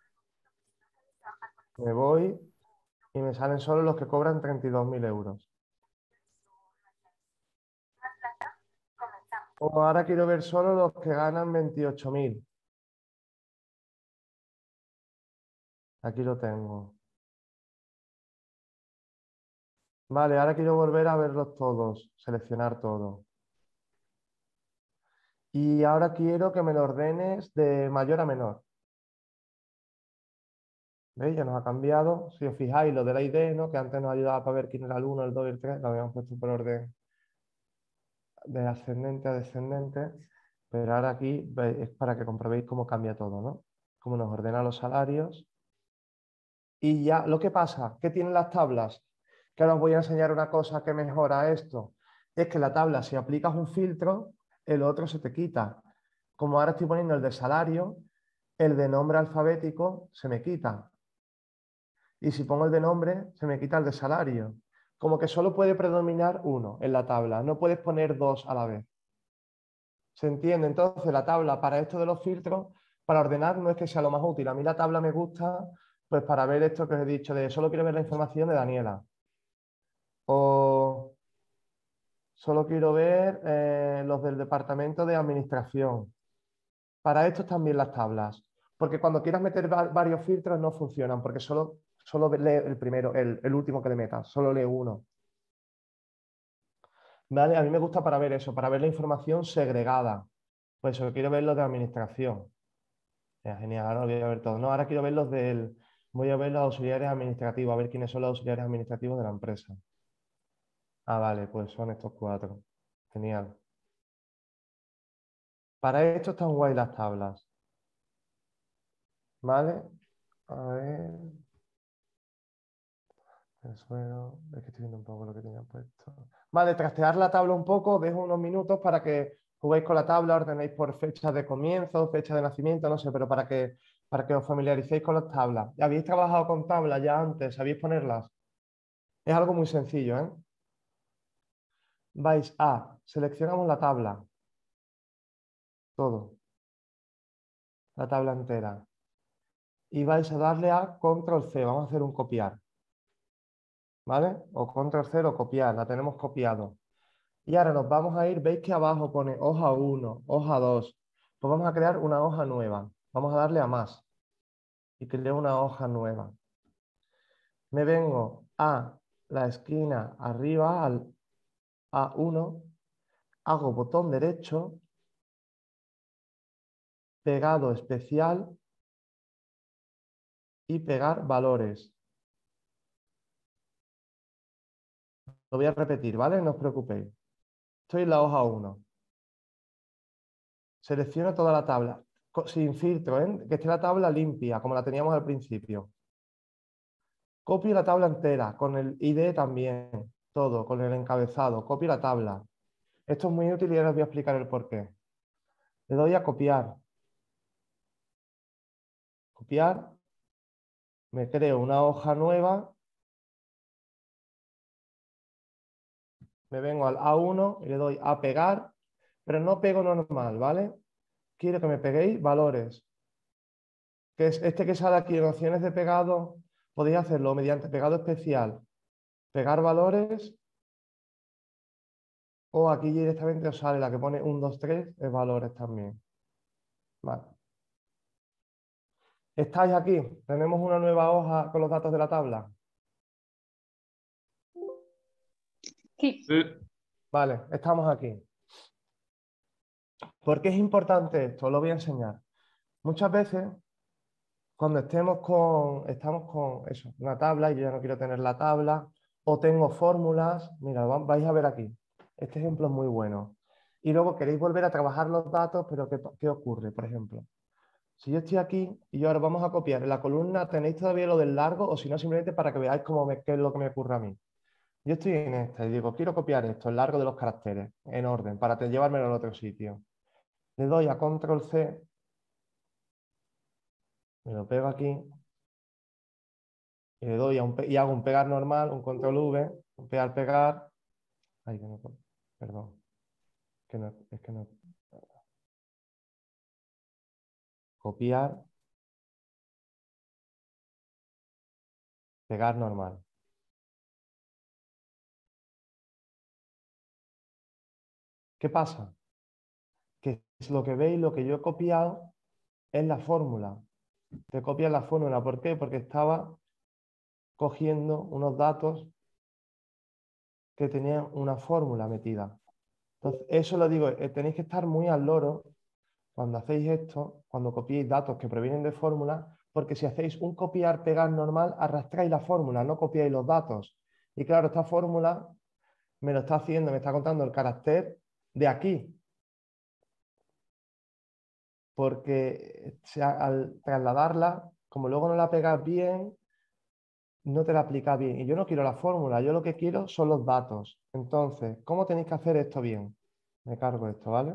Me voy y me salen solo los que cobran treinta y dos mil euros. O ahora quiero ver solo los que ganan veintiocho mil. Aquí lo tengo. Vale, ahora quiero volver a verlos todos, seleccionar todo. Y ahora quiero que me lo ordenes de mayor a menor. ¿Veis? Ya nos ha cambiado. Si os fijáis, lo de la I D, ¿no? Que antes nos ayudaba para ver quién era el uno, el dos y el tres, lo habíamos puesto por orden de ascendente a descendente. Pero ahora aquí veis, es para que comprobéis cómo cambia todo, ¿no? Cómo nos ordena los salarios. Y ya, lo que pasa, ¿qué tienen las tablas? Que ahora os voy a enseñar una cosa que mejora esto. Es que la tabla, si aplicas un filtro, el otro se te quita. Como ahora estoy poniendo el de salario, el de nombre alfabético se me quita. Y si pongo el de nombre, se me quita el de salario. Como que solo puede predominar uno en la tabla, no puedes poner dos a la vez. ¿Se entiende? Entonces la tabla para esto de los filtros, para ordenar, no es que sea lo más útil. A mí la tabla me gusta pues para ver esto que os he dicho de solo quiero ver la información de Daniela. O solo quiero ver eh, los del departamento de administración. Para esto también las tablas. Porque cuando quieras meter varios filtros no funcionan, porque solo, solo lee el primero, el, el último que le metas, solo lee uno. ¿Vale? A mí me gusta para ver eso, para ver la información segregada. Pues eso, quiero ver los de administración. Ya, genial, ahora voy a ver todo. No, ahora quiero ver los del... Voy a ver los auxiliares administrativos, a ver quiénes son los auxiliares administrativos de la empresa. Ah, vale, pues son estos cuatro. Genial. Para esto están guay las tablas. ¿Vale? A ver... El suelo, es que estoy viendo un poco lo que tenía puesto. Vale, trastear la tabla un poco, dejo unos minutos para que juguéis con la tabla, ordenéis por fecha de comienzo, fecha de nacimiento, no sé, pero para que para que os familiaricéis con las tablas. ¿Habéis trabajado con tablas ya antes? ¿Sabéis ponerlas? Es algo muy sencillo, ¿eh? Vais a, seleccionamos la tabla, todo, la tabla entera. Y vais a darle a control ce, vamos a hacer un copiar. ¿Vale? O control ce o copiar, la tenemos copiado. Y ahora nos vamos a ir, veis que abajo pone hoja uno, hoja dos. Pues vamos a crear una hoja nueva. Vamos a darle a más. Y creo una hoja nueva. Me vengo a la esquina arriba, al a uno, hago botón derecho, pegado especial y pegar valores. Lo voy a repetir, ¿vale? No os preocupéis. Estoy en la hoja uno. Selecciono toda la tabla, sin filtro, ¿eh? Que esté la tabla limpia, como la teníamos al principio. Copio la tabla entera, con el i de también, todo, con el encabezado. Copio la tabla. Esto es muy útil y ahora os voy a explicar el porqué. Le doy a copiar. Copiar. Me creo una hoja nueva. Me vengo al a uno y le doy a pegar, pero no pego normal, ¿vale? Quiero que me peguéis valores. Que es este que sale aquí en opciones de pegado, podéis hacerlo mediante pegado especial. Pegar valores. O aquí directamente os sale la que pone uno, dos, tres, es valores también. Vale. ¿Estáis aquí? ¿Tenemos una nueva hoja con los datos de la tabla? Sí. Vale, estamos aquí. ¿Por qué es importante esto? Os lo voy a enseñar. Muchas veces, cuando estemos con, estamos con eso, una tabla y yo ya no quiero tener la tabla, o tengo fórmulas, mira, vais a ver aquí. Este ejemplo es muy bueno. Y luego queréis volver a trabajar los datos, pero ¿qué, qué ocurre? Por ejemplo, si yo estoy aquí y yo ahora vamos a copiar en la columna, ¿tenéis todavía lo del largo? O si no, simplemente para que veáis cómo me, qué es lo que me ocurre a mí. Yo estoy en esta y digo, quiero copiar esto, el largo de los caracteres, en orden, para llevármelo al otro sitio. Le doy a control ce, me lo pego aquí, y le doy a un, y hago un pegar normal, un control ve, un pegar, pegar. Ay, que no, perdón. Que no, es que no. Copiar, pegar normal. ¿Qué pasa? Que es lo que veis, lo que yo he copiado es la fórmula. Te copias la fórmula. ¿Por qué? Porque estaba cogiendo unos datos que tenían una fórmula metida. Entonces, eso lo digo, eh, tenéis que estar muy al loro cuando hacéis esto, cuando copiéis datos que provienen de fórmulas, porque si hacéis un copiar-pegar normal, arrastráis la fórmula, no copiáis los datos. Y claro, esta fórmula me lo está haciendo, me está contando el carácter de aquí. Porque al trasladarla, como luego no la pegas bien, no te la aplica bien. Y yo no quiero la fórmula, yo lo que quiero son los datos. Entonces, ¿cómo tenéis que hacer esto bien? Me cargo esto, ¿vale?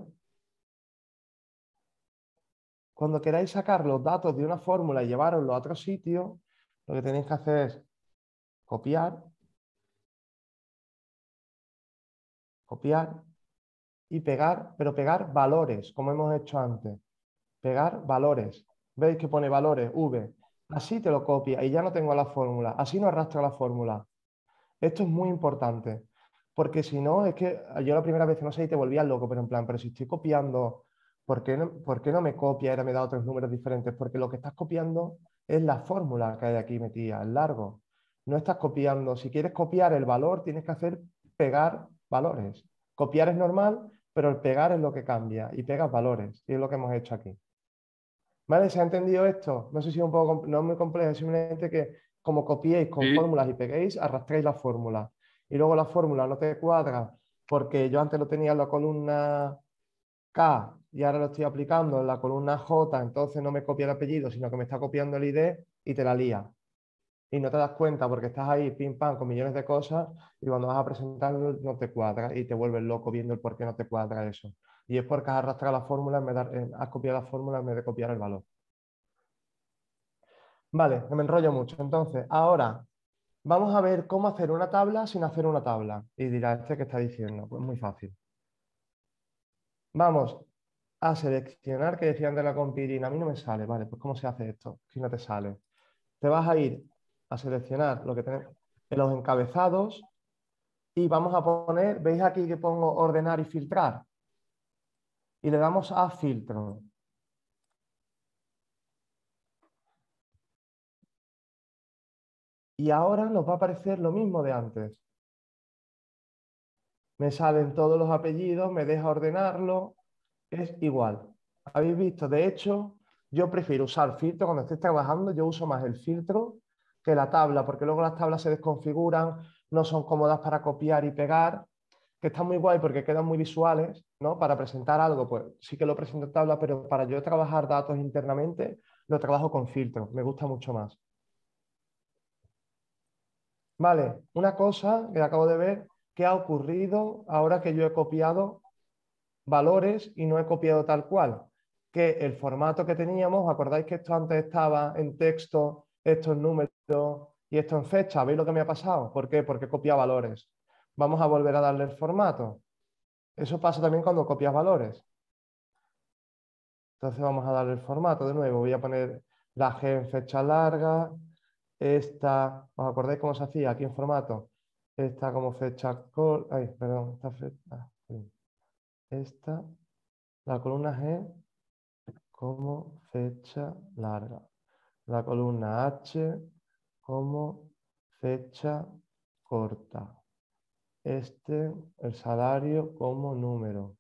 Cuando queráis sacar los datos de una fórmula y llevaroslo a otro sitio, lo que tenéis que hacer es copiar, copiar y pegar, pero pegar valores, como hemos hecho antes. Pegar valores. ¿Veis que pone valores? V. Así te lo copia y ya no tengo la fórmula. Así no arrastro la fórmula. Esto es muy importante. Porque si no, es que yo la primera vez, no sé, y te volvías loco, pero en plan, pero si estoy copiando, ¿por qué no, ¿por qué no me copia y ahora me da otros números diferentes? Porque lo que estás copiando es la fórmula que hay aquí metida, el largo. No estás copiando. Si quieres copiar el valor, tienes que hacer pegar valores. Copiar es normal, pero el pegar es lo que cambia y pegas valores. Y es lo que hemos hecho aquí. ¿Vale? ¿Se ha entendido esto? No sé si es un poco, no es muy complejo, es simplemente que como copiéis con Sí. fórmulas y peguéis, arrastréis la fórmula. Y luego la fórmula no te cuadra porque yo antes lo tenía en la columna K y ahora lo estoy aplicando en la columna J, entonces no me copia el apellido, sino que me está copiando el i de y te la lía. Y no te das cuenta porque estás ahí pim pam con millones de cosas y cuando vas a presentarlo no te cuadra y te vuelves loco viendo el por qué no te cuadra eso. Y es porque has arrastrado la fórmula, en vez de, has copiado la fórmula en vez de copiar el valor. Vale, que me enrollo mucho. Entonces, ahora vamos a ver cómo hacer una tabla sin hacer una tabla. Y dirá, ¿este qué está diciendo? Pues muy fácil. Vamos a seleccionar, que decían de la compirina. A mí no me sale. Vale, pues ¿cómo se hace esto? Si no te sale. Te vas a ir a seleccionar lo que tenemos en los encabezados y vamos a poner, ¿veis aquí que pongo ordenar y filtrar? Y le damos a filtro. Y ahora nos va a aparecer lo mismo de antes. Me salen todos los apellidos, me deja ordenarlo, es igual. ¿Habéis visto? De hecho, yo prefiero usar filtro cuando estoy trabajando, yo uso más el filtro que la tabla, porque luego las tablas se desconfiguran, no son cómodas para copiar y pegar, que están muy guay porque quedan muy visuales, ¿no? Para presentar algo, pues sí que lo presento en tabla, pero para yo trabajar datos internamente, lo trabajo con filtro, me gusta mucho más. Vale, una cosa que acabo de ver, ¿qué ha ocurrido ahora que yo he copiado valores y no he copiado tal cual? Que el formato que teníamos, ¿acordáis que esto antes estaba en texto, esto en número y esto en fecha? ¿Veis lo que me ha pasado? ¿Por qué? Porque copia valores. Vamos a volver a darle el formato. Eso pasa también cuando copias valores. Entonces vamos a darle el formato de nuevo. Voy a poner la G en fecha larga. Esta, ¿os acordáis cómo se hacía aquí en formato? Esta como fecha corta. Ay, perdón, esta fecha. Esta, la columna G como fecha larga. La columna H como fecha corta. Este, el salario como número.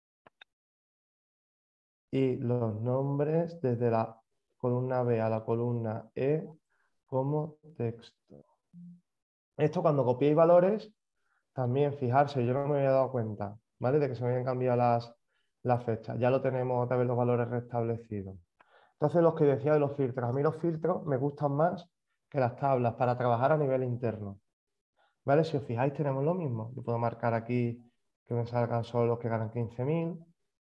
Y los nombres desde la columna B a la columna E como texto. Esto cuando copiéis valores, también fijarse, yo no me había dado cuenta, ¿vale? De que se me habían cambiado las, las fechas. Ya lo tenemos otra vez los valores restablecidos. Entonces, los que decía de los filtros. A mí los filtros me gustan más que las tablas para trabajar a nivel interno. ¿Vale? Si os fijáis, tenemos lo mismo. Yo puedo marcar aquí que me salgan solo los que ganan quince mil.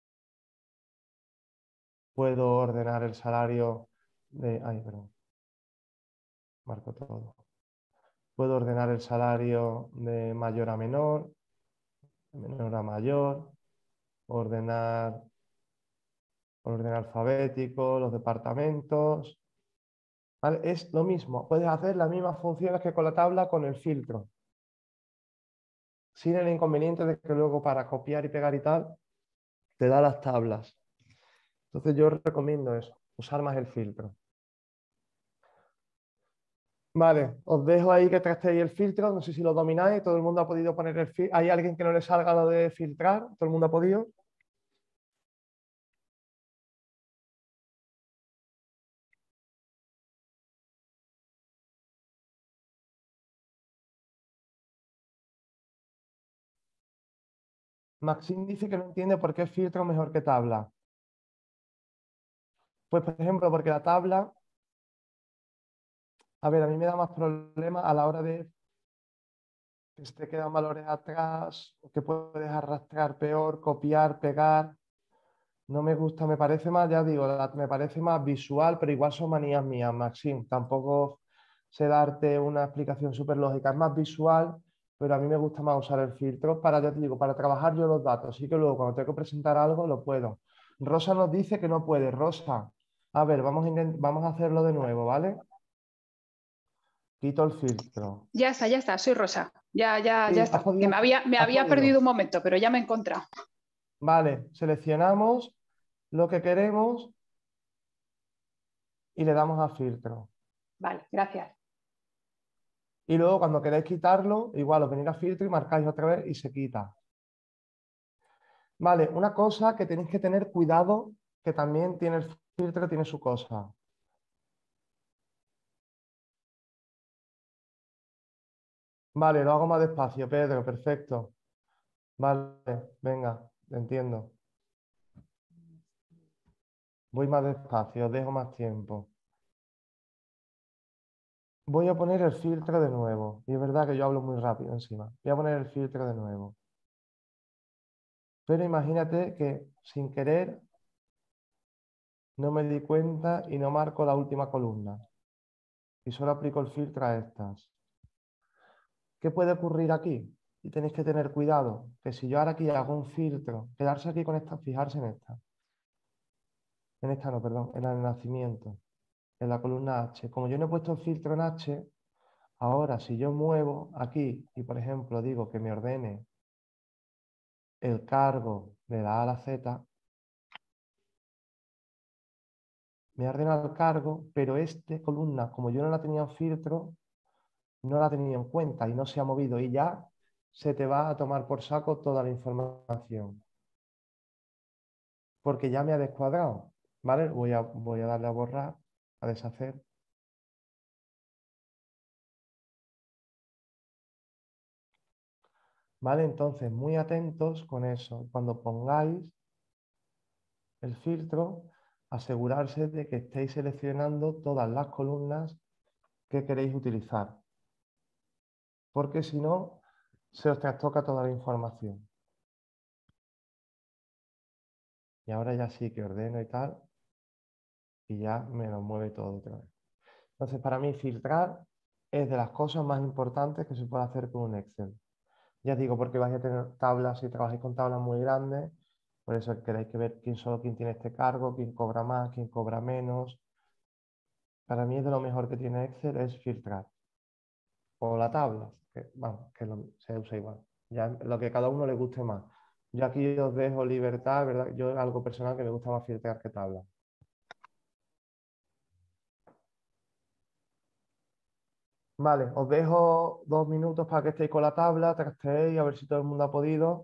Puedo ordenar el salario de... Ay, perdón. Marco todo. Puedo ordenar el salario de mayor a menor, de menor a mayor, ordenar orden alfabético, los departamentos. ¿Vale? Es lo mismo. Puedes hacer las mismas funciones que con la tabla con el filtro. Sin el inconveniente de que luego para copiar y pegar y tal, te da las tablas. Entonces yo recomiendo eso, usar más el filtro. Vale, os dejo ahí que trasteéis el filtro, no sé si lo domináis, todo el mundo ha podido poner el filtro. ¿Hay alguien que no le salga lo de filtrar? ¿Todo el mundo ha podido? Maxim dice que no entiende por qué filtro mejor que tabla. Pues por ejemplo, porque la tabla, a ver, a mí me da más problemas a la hora de que se te quedan valores atrás, que puedes arrastrar peor, copiar, pegar. No me gusta, me parece más, ya digo, la- me parece más visual, pero igual son manías mías, Maxim. Tampoco sé darte una explicación súper lógica. Es más visual, pero a mí me gusta más usar el filtro para, ya te digo, para trabajar yo los datos. Así que luego cuando tengo que presentar algo, lo puedo. Rosa nos dice que no puede. Rosa, a ver, vamos a, intent- vamos a hacerlo de nuevo, ¿vale? Quito el filtro. Ya está, ya está, soy Rosa. Ya, ya, Sí, ya has está. Que podido, me había, me has había podido. perdido un momento, pero ya me he encontrado. Vale, seleccionamos lo que queremos y le damos a filtro. Vale, gracias. Y luego cuando queréis quitarlo, igual os venís a filtro y marcáis otra vez y se quita. Vale, una cosa que tenéis que tener cuidado, que también tiene el filtro, tiene su cosa. Vale, lo hago más despacio, Pedro, perfecto. Vale, venga, entiendo. Voy más despacio, os dejo más tiempo. Voy a poner el filtro de nuevo. Y es verdad que yo hablo muy rápido encima. Voy a poner el filtro de nuevo. Pero imagínate que sin querer no me di cuenta y no marco la última columna. y solo aplico el filtro a estas. ¿Qué puede ocurrir aquí? Y tenéis que tener cuidado, que si yo ahora aquí hago un filtro, quedarse aquí con esta, fijarse en esta. En esta no, perdón, en el nacimiento, en la columna H. Como yo no he puesto el filtro en H, ahora si yo muevo aquí y por ejemplo digo que me ordene el cargo de la A a la Z, me ordena el cargo, pero esta columna, como yo no la tenía en filtro, no la ha tenido en cuenta y no se ha movido y ya se te va a tomar por saco toda la información. Porque ya me ha descuadrado, ¿vale? Voy a, voy a darle a borrar, a deshacer. ¿Vale? Entonces, muy atentos con eso. Cuando pongáis el filtro, asegurarse de que estéis seleccionando todas las columnas que queréis utilizar. Porque si no, se os trastoca toda la información. Y ahora ya sí que ordeno y tal, y ya me lo mueve todo otra vez. Entonces, para mí, filtrar es de las cosas más importantes que se puede hacer con un Excel. Ya digo, porque vais a tener tablas, si trabajáis con tablas muy grandes, por eso queréis que ver quién solo quién tiene este cargo, quién cobra más, quién cobra menos. Para mí es de lo mejor que tiene Excel es filtrar. O la tabla, que, vamos, que lo, se usa igual. Ya lo que cada uno le guste más. Yo aquí os dejo libertad, ¿verdad? Yo algo personal que me gusta más filtrar que tabla. Vale, os dejo dos minutos para que estéis con la tabla, trasteéis, a ver si todo el mundo ha podido.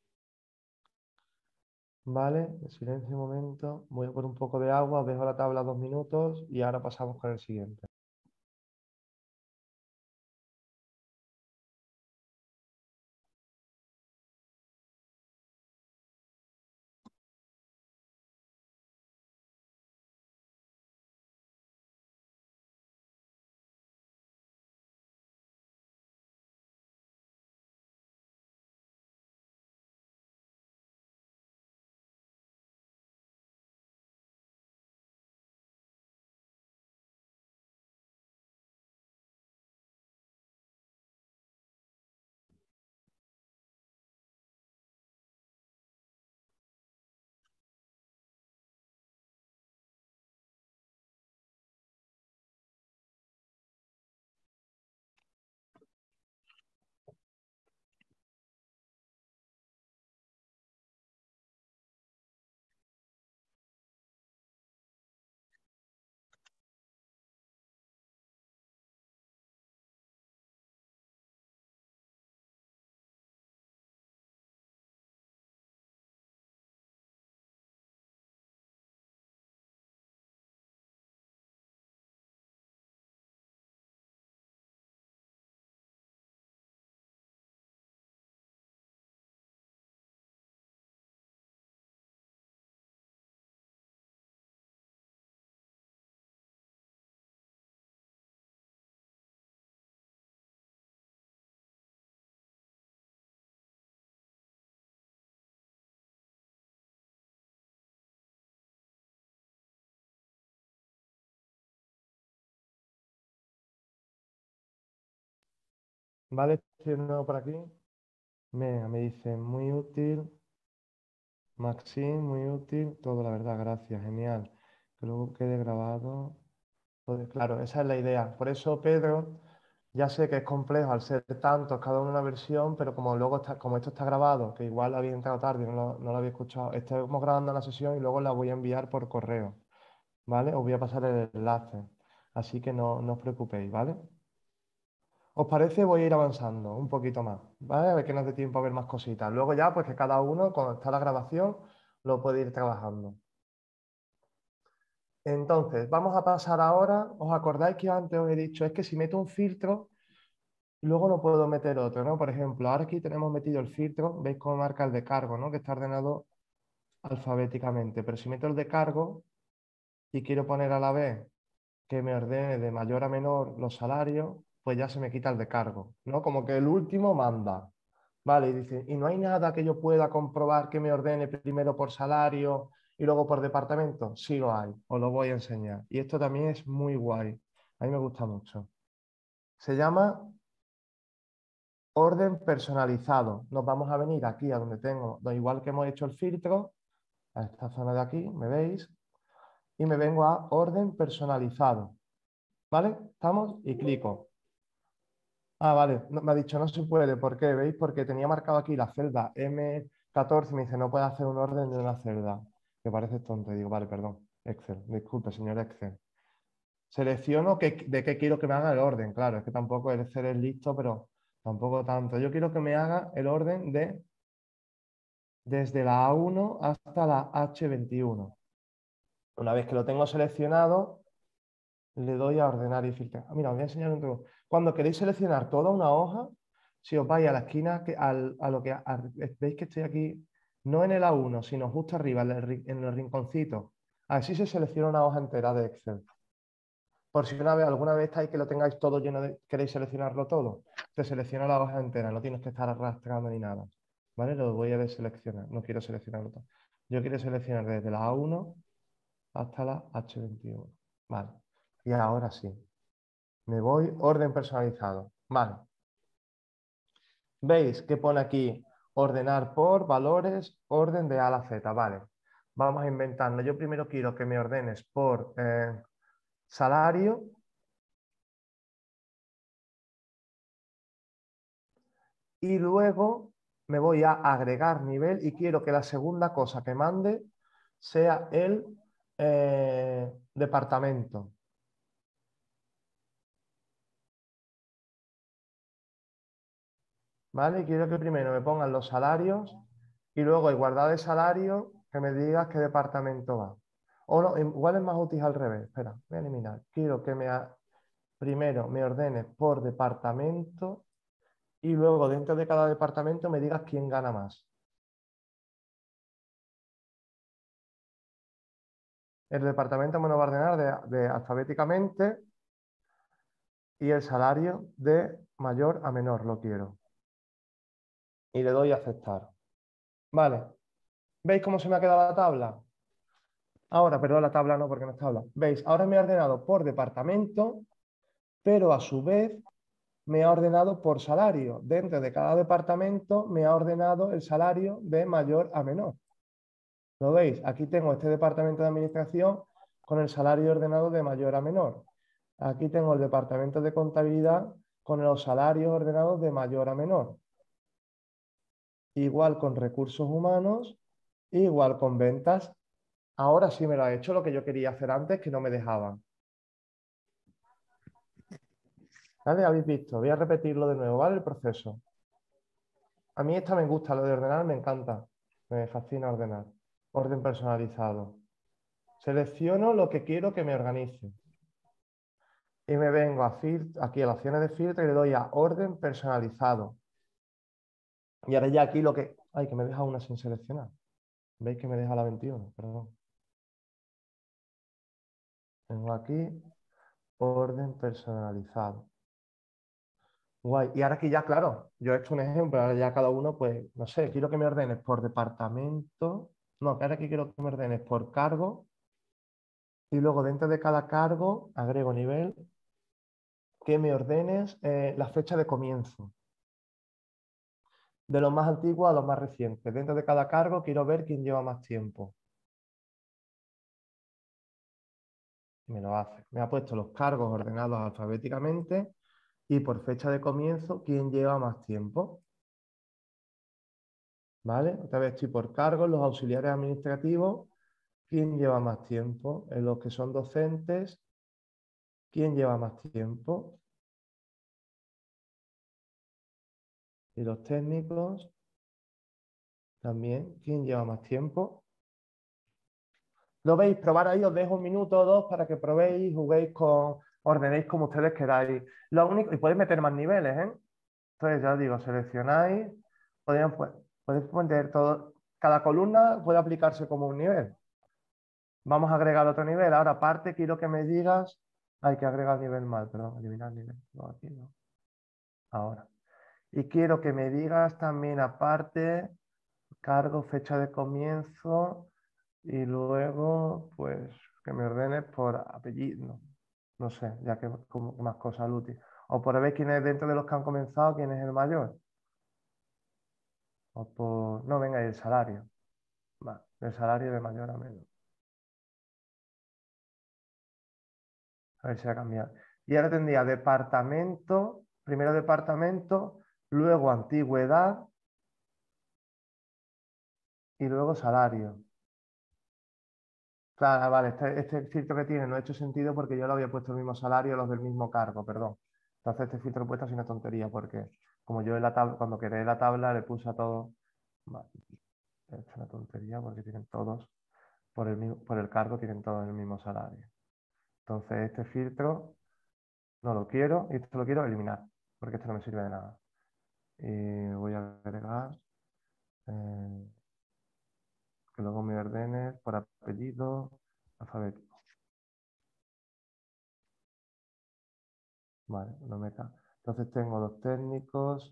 Vale, silencio un momento. Voy a por un poco de agua, os dejo la tabla dos minutos y ahora pasamos con el siguiente. Vale, estoy de nuevo por aquí. Venga, me dice muy útil. Maxim, muy útil. Todo, la verdad, gracias, genial. Que luego quede grabado. Entonces, claro, esa es la idea. Por eso, Pedro, ya sé que es complejo al ser tantos, cada uno una versión, pero como luego está, como esto está grabado, que igual había entrado tarde y no lo, no lo había escuchado, estamos grabando la sesión y luego la voy a enviar por correo, ¿vale? Os voy a pasar el enlace, así que no, no os preocupéis, ¿vale? ¿Os parece? Voy a ir avanzando un poquito más, ¿vale? A ver que nos dé tiempo a ver más cositas. Luego ya, pues que cada uno, cuando está la grabación, lo puede ir trabajando. Entonces, vamos a pasar ahora, ¿os acordáis que antes os he dicho? Es que si meto un filtro, luego no puedo meter otro, ¿no? Por ejemplo, ahora aquí tenemos metido el filtro, veis cómo marca el de cargo, ¿no? Que está ordenado alfabéticamente, pero si meto el de cargo y quiero poner a la vez que me ordene de mayor a menor los salarios, pues ya se me quita el de cargo, ¿no? Como que el último manda. Vale, y dice, ¿y no hay nada que yo pueda comprobar que me ordene primero por salario y luego por departamento? Sí lo hay, os lo voy a enseñar. Y esto también es muy guay, A mí me gusta mucho. Se llama orden personalizado. Nos vamos a venir aquí a donde tengo, igual que hemos hecho el filtro, a esta zona de aquí, ¿me veis? Y me vengo a orden personalizado. ¿Vale? ¿Estamos? Y clico. Ah, vale. No, me ha dicho no se puede. ¿Por qué? ¿Veis? Porque tenía marcado aquí la celda eme catorce y me dice no puede hacer un orden de una celda. Me parece tonto. Y digo, vale, perdón. Excel. Disculpe, señor Excel. Selecciono que, de qué quiero que me haga el orden. Claro, es que tampoco el Excel es listo, pero tampoco tanto. Yo quiero que me haga el orden de desde la A uno hasta la hache veintiuno. Una vez que lo tengo seleccionado, le doy a ordenar y filtrar. Mira, os voy a enseñar un truco. Cuando queréis seleccionar toda una hoja, si os vais a la esquina, que, al, a lo que a, veis que estoy aquí, no en el A uno, sino justo arriba, en el, en el rinconcito. Así se selecciona una hoja entera de Excel. Por si una vez, alguna vez estáis que lo tengáis todo lleno de, queréis seleccionarlo todo, te selecciona la hoja entera, no tienes que estar arrastrando ni nada. ¿Vale? Lo voy a deseleccionar, no quiero seleccionarlo todo. Yo quiero seleccionar desde la A uno hasta la hache veintiuno. Vale. Y ahora sí. Me voy, orden personalizado. Vale. ¿Veis que pone aquí ordenar por valores, orden de A a la Z? Vale. Vamos a inventarlo. Yo primero quiero que me ordenes por eh, salario. Y luego me voy a agregar nivel y quiero que la segunda cosa que mande sea el eh, departamento. ¿Vale? Y quiero que primero me pongan los salarios y luego en guardar de salario que me digas qué departamento va. O no, igual es más útil al revés. Espera, voy a eliminar. Quiero que me primero me ordenes por departamento y luego dentro de cada departamento me digas quién gana más. El departamento me lo va a ordenar de, de alfabéticamente y el salario de mayor a menor lo quiero. Y le doy a aceptar. Vale. ¿Veis cómo se me ha quedado la tabla? Ahora, perdón, la tabla no, porque no es tabla. ¿Veis? Ahora me ha ordenado por departamento, pero a su vez me ha ordenado por salario. Dentro de cada departamento me ha ordenado el salario de mayor a menor. ¿Lo veis? Aquí tengo este departamento de administración con el salario ordenado de mayor a menor. Aquí tengo el departamento de contabilidad con los salarios ordenados de mayor a menor. Igual con recursos humanos, igual con ventas. Ahora sí me lo ha hecho lo que yo quería hacer antes, que no me dejaban. ¿Vale? ¿Habéis visto? Voy a repetirlo de nuevo, ¿vale? El proceso. A mí esta me gusta, lo de ordenar me encanta. Me fascina ordenar. Orden personalizado. Selecciono lo que quiero que me organice. Y me vengo a aquí a las opciones de filtro y le doy a orden personalizado. Y ahora ya aquí lo que... Ay, que me deja una sin seleccionar. ¿Veis que me deja la veintiuno? Perdón. Tengo aquí orden personalizado. Guay. Y ahora aquí ya, claro, yo he hecho un ejemplo, ahora ya cada uno, pues, no sé, quiero que me ordenes por departamento. No, ahora aquí quiero que me ordenes por cargo. Y luego dentro de cada cargo agrego nivel, que me ordenes eh, la fecha de comienzo. De los más antiguos a los más recientes. Dentro de cada cargo quiero ver quién lleva más tiempo. Me lo hace. Me ha puesto los cargos ordenados alfabéticamente y por fecha de comienzo quién lleva más tiempo. ¿Vale? Otra vez estoy por cargos, los auxiliares administrativos, quién lleva más tiempo. En los que son docentes, quién lleva más tiempo. Y los técnicos, también, quién lleva más tiempo. ¿Lo veis? Probar ahí, os dejo un minuto o dos para que probéis, juguéis con, ordenéis como ustedes queráis. Lo único, y podéis meter más niveles, ¿eh? Entonces ya os digo, seleccionáis, podéis, podéis poner todo, cada columna puede aplicarse como un nivel. Vamos a agregar otro nivel. Ahora, aparte, quiero que me digas, hay que agregar nivel mal, perdón, eliminar nivel. No, aquí no. Ahora. Y quiero que me digas también, aparte, cargo, fecha de comienzo. Y luego, pues, que me ordenes por apellido. No sé, ya que como más cosas útiles. O por ver quién es dentro de los que han comenzado, quién es el mayor. O por... No, venga, y el salario. Va, el salario de mayor a menor. A ver si ha cambiado. Y ahora tendría departamento, primero departamento, luego antigüedad y luego salario. Claro, vale, este, este filtro que tiene no ha hecho sentido porque yo le había puesto el mismo salario a los del mismo cargo, perdón. Entonces este filtro lo he puesto así una tontería porque como yo en la tabla, cuando creé la tabla le puse a todos... Vale, esta es una tontería porque tienen todos, por el, mismo- por el cargo tienen todos el mismo salario. Entonces este filtro no lo quiero y esto lo quiero eliminar porque esto no me sirve de nada. Y voy a agregar eh, que luego me ordene por apellido alfabético. Vale, no me cae. Entonces tengo los técnicos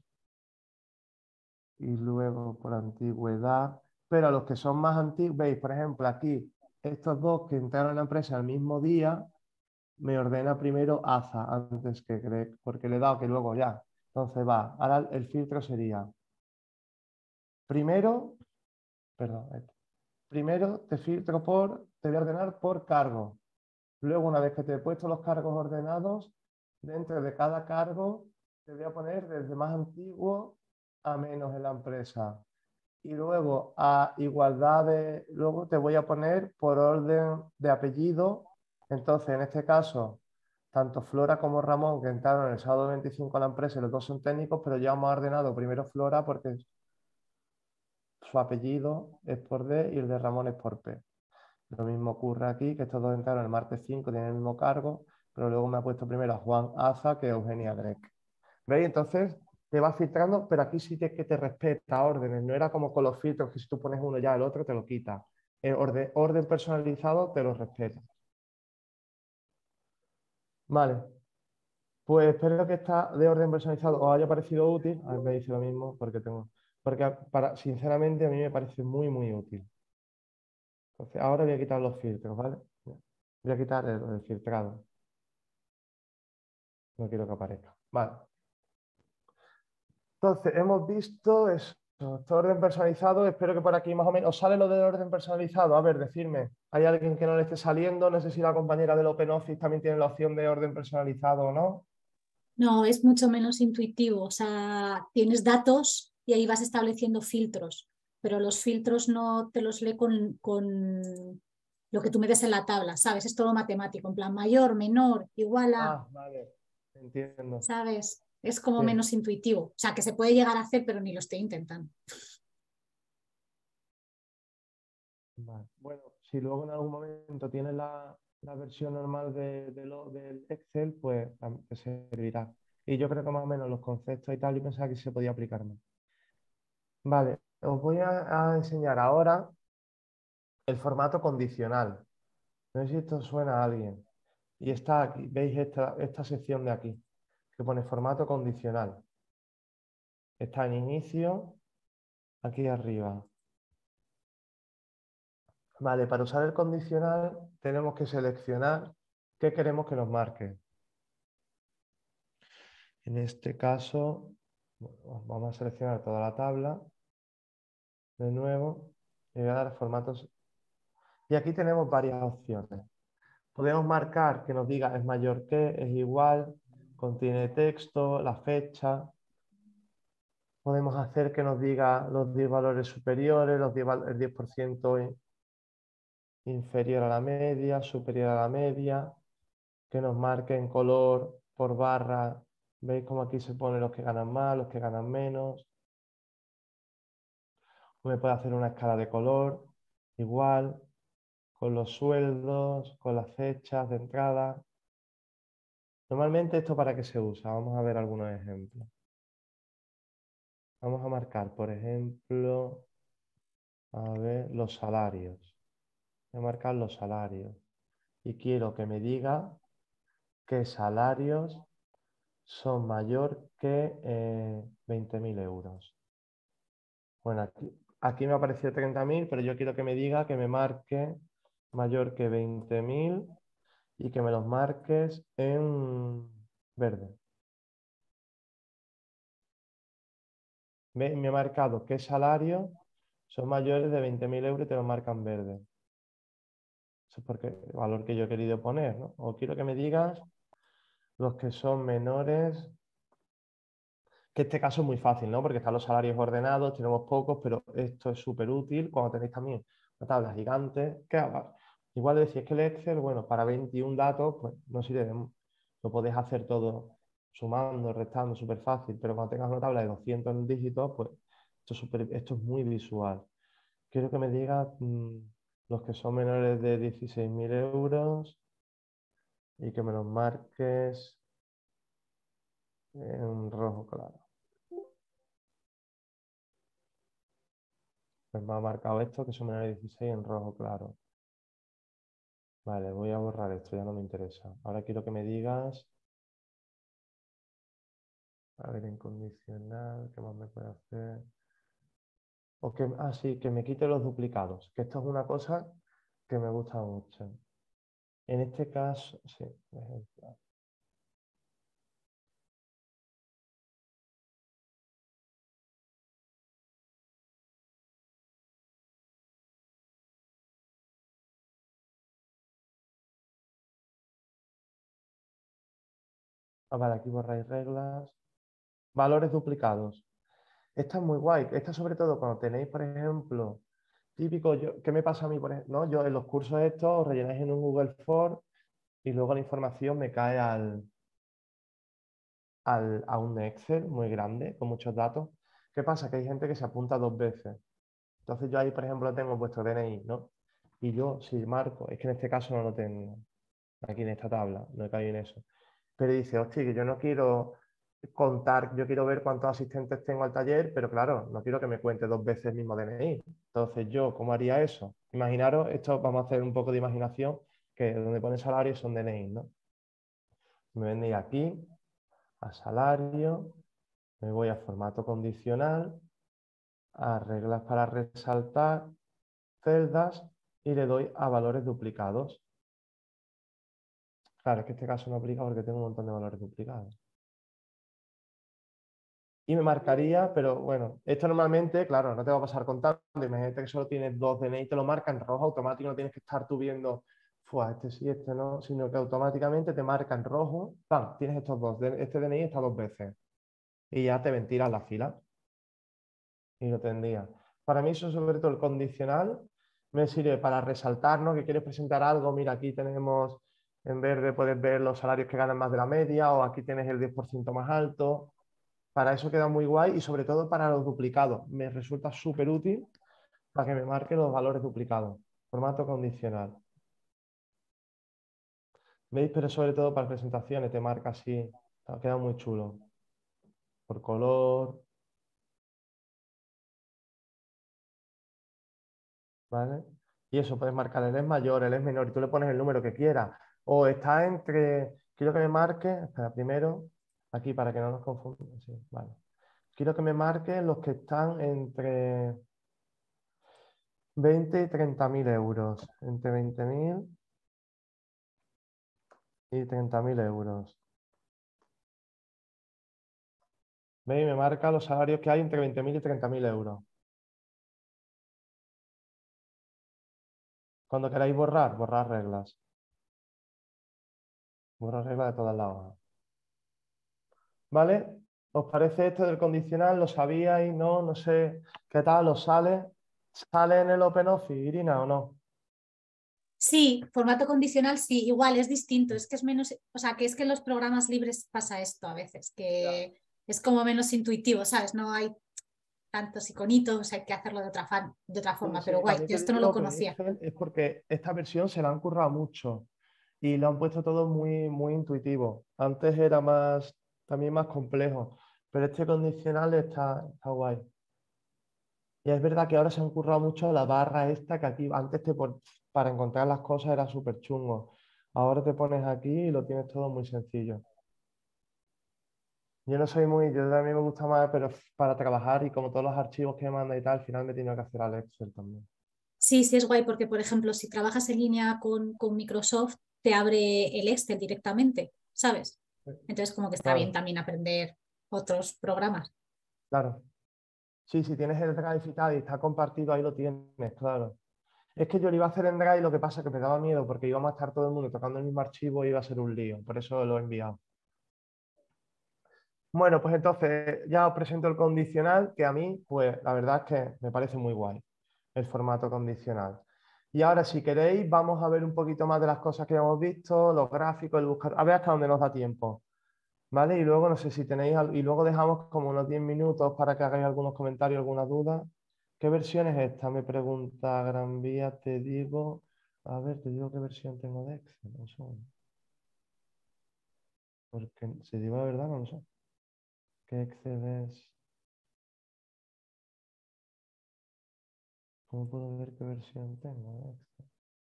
y luego por antigüedad, pero a los que son más antiguos, veis, por ejemplo, aquí, estos dos que entraron en la empresa el mismo día, me ordena primero AZA antes que Greg, porque le he dado que luego ya. Entonces va, ahora el filtro sería, primero, perdón, esto. Primero te filtro por, te voy a ordenar por cargo. Luego, una vez que te he puesto los cargos ordenados, dentro de cada cargo te voy a poner desde más antiguo a menos en la empresa. Y luego, a igualdad de, luego te voy a poner por orden de apellido. Entonces, en este caso, tanto Flora como Ramón, que entraron el sábado veinticinco a la empresa, y los dos son técnicos, pero ya hemos ordenado primero Flora porque su apellido es por D y el de Ramón es por P. Lo mismo ocurre aquí, que estos dos entraron el martes cinco, tienen el mismo cargo, pero luego me ha puesto primero a Juan Aza que a Eugenia Grec. ¿Veis? Entonces te va filtrando, pero aquí sí que es que te respeta órdenes. No era como con los filtros que si tú pones uno ya el otro te lo quita. El orden, orden personalizado te lo respeta. Vale. Pues espero que esta de orden personalizado os haya parecido útil. A ver, me dice lo mismo porque tengo. Porque para, sinceramente a mí me parece muy, muy útil. Entonces, ahora voy a quitar los filtros, ¿vale? Voy a quitar el, el filtrado. No quiero que aparezca. Vale. Entonces, hemos visto eso. Este orden personalizado. Espero que por aquí más o menos. ¿Os sale lo del orden personalizado? A ver, decirme. ¿Hay alguien que no le esté saliendo? No sé si la compañera del OpenOffice también tiene la opción de orden personalizado o no. No, es mucho menos intuitivo. O sea, tienes datos y ahí vas estableciendo filtros, pero los filtros no te los lee con, con lo que tú metes en la tabla, ¿sabes? Es todo matemático, en plan mayor, menor, igual a, Ah, vale. Entiendo. ¿sabes? Es como Sí. menos intuitivo. O sea, que se puede llegar a hacer, pero ni lo estoy intentando. Vale. Bueno, si luego en algún momento tienes la, la versión normal de, de lo, del Excel, pues tam- te servirá. Y yo creo que más o menos los conceptos y tal, yo pensaba que se podía aplicar más. Vale, os voy a, a enseñar ahora el formato condicional. No sé si esto suena a alguien. Y está aquí, veis esta, esta sección de aquí, que pone formato condicional. Está en inicio, aquí arriba. Vale, para usar el condicional tenemos que seleccionar qué queremos que nos marque. En este caso, bueno, vamos a seleccionar toda la tabla de nuevo y voy a dar formatos. Y aquí tenemos varias opciones. Podemos marcar que nos diga es mayor que, es igual, contiene texto, la fecha. Podemos hacer que nos diga los diez valores superiores, los diez, el diez por ciento inferior a la media, superior a la media, que nos marque en color por barra. ¿Veis cómo aquí se pone los que ganan más, los que ganan menos? Me puede hacer una escala de color, igual, con los sueldos, con las fechas de entrada. Normalmente, ¿esto para qué se usa? Vamos a ver algunos ejemplos. Vamos a marcar, por ejemplo, a ver, los salarios. Voy a marcar los salarios. Y quiero que me diga qué salarios son mayor que eh, veinte mil euros. Bueno, aquí, aquí me ha aparecido treinta mil, pero yo quiero que me diga que me marque mayor que veinte mil y que me los marques en verde. Me, me he marcado qué salarios son mayores de veinte mil euros y te lo marcan verde. Eso es porque el valor que yo he querido poner, ¿no? O quiero que me digas los que son menores, que este caso es muy fácil, ¿no? Porque están los salarios ordenados, tenemos pocos, pero esto es súper útil cuando tenéis también una tabla gigante. Que haga. Igual decís que el Excel, bueno, para veintiún datos, pues no sirve, de- lo podéis hacer todo sumando, restando, súper fácil, pero cuando tengas una tabla de doscientos dígitos, pues esto es, súper- esto es muy visual. Quiero que me digas mm, los que son menores de dieciséis mil euros y que me los marques en rojo claro. Pues me ha marcado esto, que son menores de dieciséis en rojo claro. Vale, voy a borrar esto, ya no me interesa. Ahora quiero que me digas, a ver, en condicional, ¿qué más me puede hacer? O que, ah, sí, que me quite los duplicados, que esto es una cosa que me gusta mucho. En este caso, sí, ejemplo. Ah, vale, aquí borráis reglas. Valores duplicados. Esta es muy guay. Esta sobre todo cuando tenéis, por ejemplo, típico, yo, ¿qué me pasa a mí? Por ejemplo, ¿no? Yo en los cursos estos os rellenáis en un Google Form y luego la información me cae al, al, a un Excel muy grande con muchos datos. ¿Qué pasa? Que hay gente que se apunta dos veces. Entonces yo ahí, por ejemplo, tengo vuestro D N I, ¿no? Y yo, si marco, es que en este caso no lo tengo, aquí en esta tabla, no he caído en eso. Pero dice, hostia, que yo no quiero contar, yo quiero ver cuántos asistentes tengo al taller, pero claro, no quiero que me cuente dos veces el mismo D N I. Entonces yo, ¿cómo haría eso? Imaginaros, esto vamos a hacer un poco de imaginación, que donde pone salario son D N I, ¿no? Me vendría aquí, a salario, me voy a formato condicional, a reglas para resaltar, celdas, y le doy a valores duplicados. Claro, es que este caso no aplica porque tengo un montón de valores duplicados. Y me marcaría, pero bueno, esto normalmente, claro, no te va a pasar contando. Imagínate que solo tienes dos D N I y te lo marca en rojo automático, no tienes que estar tú viendo, fue este sí, este no, sino que automáticamente te marca en rojo, ¡pam! Tienes estos dos, este D N I está dos veces. Y ya te ventilas la fila. Y lo tendría. Para mí eso, sobre todo el condicional, me sirve para resaltar, ¿no? Que quieres presentar algo, mira, aquí tenemos, en verde puedes ver los salarios que ganan más de la media, o aquí tienes el diez por ciento más alto. Para eso queda muy guay y sobre todo para los duplicados. Me resulta súper útil para que me marque los valores duplicados. Formato condicional. ¿Veis? Pero sobre todo para presentaciones te marca así. Queda muy chulo. Por color. ¿Vale? Y eso, puedes marcar el es mayor, el es menor y tú le pones el número que quieras. O está entre... Quiero que me marque... Espera, primero, aquí para que no nos confundamos. Sí, vale. Quiero que me marque los que están entre veinte y treinta mil euros. Entre veinte mil y treinta mil euros. ¿Veis? Me marca los salarios que hay entre veinte mil y treinta mil euros. Cuando queráis borrar, borrar reglas. Borrar reglas de todas las hojas. ¿Vale? ¿Os parece esto del condicional? ¿Lo sabíais? ¿No? No sé qué tal. ¿Os sale? ¿Sale en el OpenOffice, Irina, o no? Sí, formato condicional sí, igual es distinto, es que es menos, o sea, que es que en los programas libres pasa esto a veces, que es como menos intuitivo, ¿sabes? No hay tantos iconitos, hay que hacerlo de otra, fan- de otra Sí, forma, sí, pero a guay, mí yo te esto no lo digo que conocía. Excel es porque esta versión se la han currado mucho y lo han puesto todo muy, muy intuitivo. Antes era más, también más complejo, pero este condicional está, está guay. Y es verdad que ahora se han currado mucho la barra esta, que aquí antes te pon- para encontrar las cosas era súper chungo. Ahora te pones aquí y lo tienes todo muy sencillo. Yo no soy muy, yo también me gusta más, pero para trabajar y como todos los archivos que me manda y tal, al final me he tenido que hacer al Excel también. Sí, sí es guay porque, por ejemplo, si trabajas en línea con, con Microsoft, te abre el Excel directamente, ¿sabes? Entonces, como que está bien Claro, también aprender otros programas. claro. Sí, si tienes el Drive y tal y está compartido, ahí lo tienes, claro. Es que yo lo iba a hacer en Drive, lo que pasa es que me daba miedo porque íbamos a estar todo el mundo tocando el mismo archivo y iba a ser un lío. Por eso lo he enviado. Bueno, pues entonces ya os presento el condicional, que a mí, pues la verdad es que me parece muy guay el formato condicional. Y ahora, si queréis, vamos a ver un poquito más de las cosas que ya hemos visto, los gráficos, el buscar, a ver hasta dónde nos da tiempo. ¿Vale? Y luego, no sé si tenéis, al- y luego dejamos como unos diez minutos para que hagáis algunos comentarios, alguna duda. ¿Qué versión es esta? Me pregunta Gran Vía, te digo, a ver, te digo qué versión tengo de Excel. Un segundo. Porque si digo la verdad, no lo sé. ¿Qué Excel es? ¿Cómo puedo ver qué versión tengo de Excel?